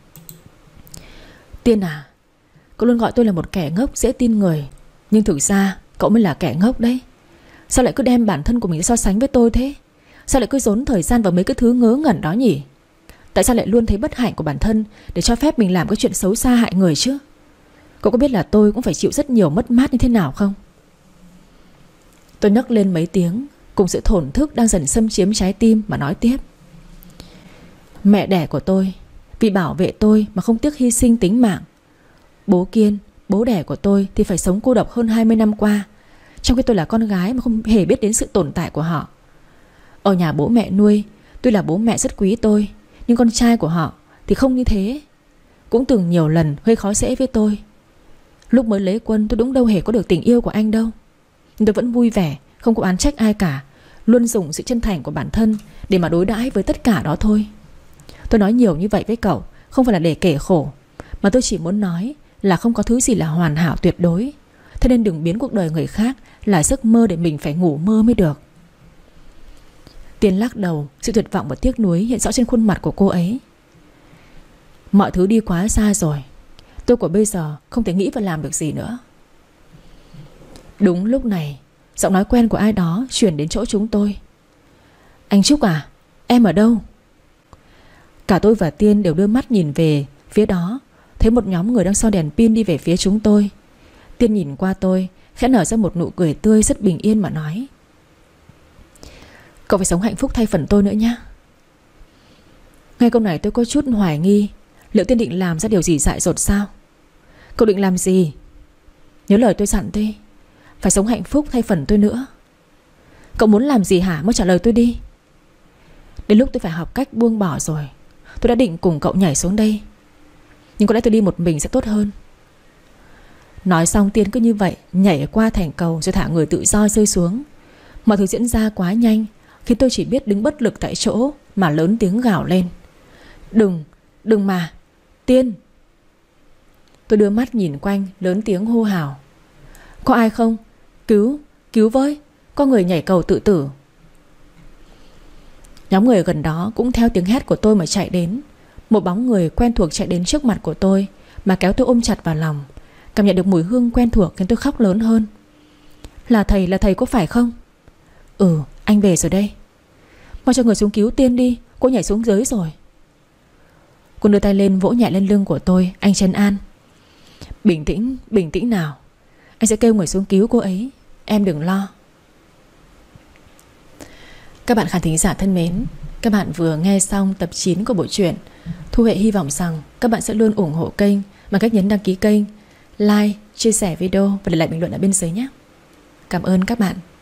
Tiên à, cậu luôn gọi tôi là một kẻ ngốc dễ tin người, nhưng thực ra cậu mới là kẻ ngốc đấy. Sao lại cứ đem bản thân của mình so sánh với tôi thế? Sao lại cứ dồn thời gian vào mấy cái thứ ngớ ngẩn đó nhỉ? Tại sao lại luôn thấy bất hạnh của bản thân để cho phép mình làm cái chuyện xấu xa hại người chứ? Cậu có biết là tôi cũng phải chịu rất nhiều mất mát như thế nào không? Tôi nấc lên mấy tiếng cùng sự thổn thức đang dần xâm chiếm trái tim mà nói tiếp. Mẹ đẻ của tôi vì bảo vệ tôi mà không tiếc hy sinh tính mạng. Bố Kiên, bố đẻ của tôi thì phải sống cô độc hơn 20 năm qua, trong khi tôi là con gái mà không hề biết đến sự tồn tại của họ. Ở nhà bố mẹ nuôi, tuy là bố mẹ rất quý tôi, nhưng con trai của họ thì không như thế. Cũng từng nhiều lần hơi khó dễ với tôi. Lúc mới lấy quân tôi đúng đâu hề có được tình yêu của anh đâu, nhưng tôi vẫn vui vẻ, không có oán trách ai cả, luôn dùng sự chân thành của bản thân để mà đối đãi với tất cả đó thôi. Tôi nói nhiều như vậy với cậu không phải là để kể khổ, mà tôi chỉ muốn nói là không có thứ gì là hoàn hảo tuyệt đối. Thế nên đừng biến cuộc đời người khác là giấc mơ để mình phải ngủ mơ mới được. Tiên lắc đầu, sự tuyệt vọng và tiếc nuối hiện rõ trên khuôn mặt của cô ấy. Mọi thứ đi quá xa rồi. Tôi của bây giờ không thể nghĩ và làm được gì nữa. Đúng lúc này, giọng nói quen của ai đó chuyển đến chỗ chúng tôi. Anh Trúc à, em ở đâu? Cả tôi và Tiên đều đưa mắt nhìn về phía đó, thấy một nhóm người đang soi đèn pin đi về phía chúng tôi. Tiên nhìn qua tôi, khẽ nở ra một nụ cười tươi rất bình yên mà nói: Cậu phải sống hạnh phúc thay phần tôi nữa nhé. Nghe câu này tôi có chút hoài nghi, liệu Tiên định làm ra điều gì dại dột sao? Cậu định làm gì? Nhớ lời tôi dặn đi, phải sống hạnh phúc thay phần tôi nữa. Cậu muốn làm gì hả? Mau trả lời tôi đi. Đến lúc tôi phải học cách buông bỏ rồi. Tôi đã định cùng cậu nhảy xuống đây, nhưng có lẽ tôi đi một mình sẽ tốt hơn. Nói xong Tiên cứ như vậy nhảy qua thành cầu rồi thả người tự do rơi xuống. Mọi thứ diễn ra quá nhanh khiến tôi chỉ biết đứng bất lực tại chỗ mà lớn tiếng gào lên: Đừng mà, Tiên. Tôi đưa mắt nhìn quanh, lớn tiếng hô hào: Có ai không? Cứu với, có người nhảy cầu tự tử. Nhóm người gần đó cũng theo tiếng hét của tôi mà chạy đến. Một bóng người quen thuộc chạy đến trước mặt của tôi mà kéo tôi ôm chặt vào lòng. Cảm nhận được mùi hương quen thuộc khiến tôi khóc lớn hơn. Là thầy có phải không? Ừ, anh về rồi đây. Mau cho người xuống cứu Tiên đi, cô nhảy xuống dưới rồi. Cô đưa tay lên vỗ nhẹ lên lưng của tôi. Anh trấn an: Bình tĩnh nào, anh sẽ kêu người xuống cứu cô ấy, em đừng lo. Các bạn khán thính giả thân mến, các bạn vừa nghe xong tập 9 của bộ truyện. Thu Huệ hy vọng rằng các bạn sẽ luôn ủng hộ kênh bằng cách nhấn đăng ký kênh, like, chia sẻ video và để lại bình luận ở bên dưới nhé. Cảm ơn các bạn.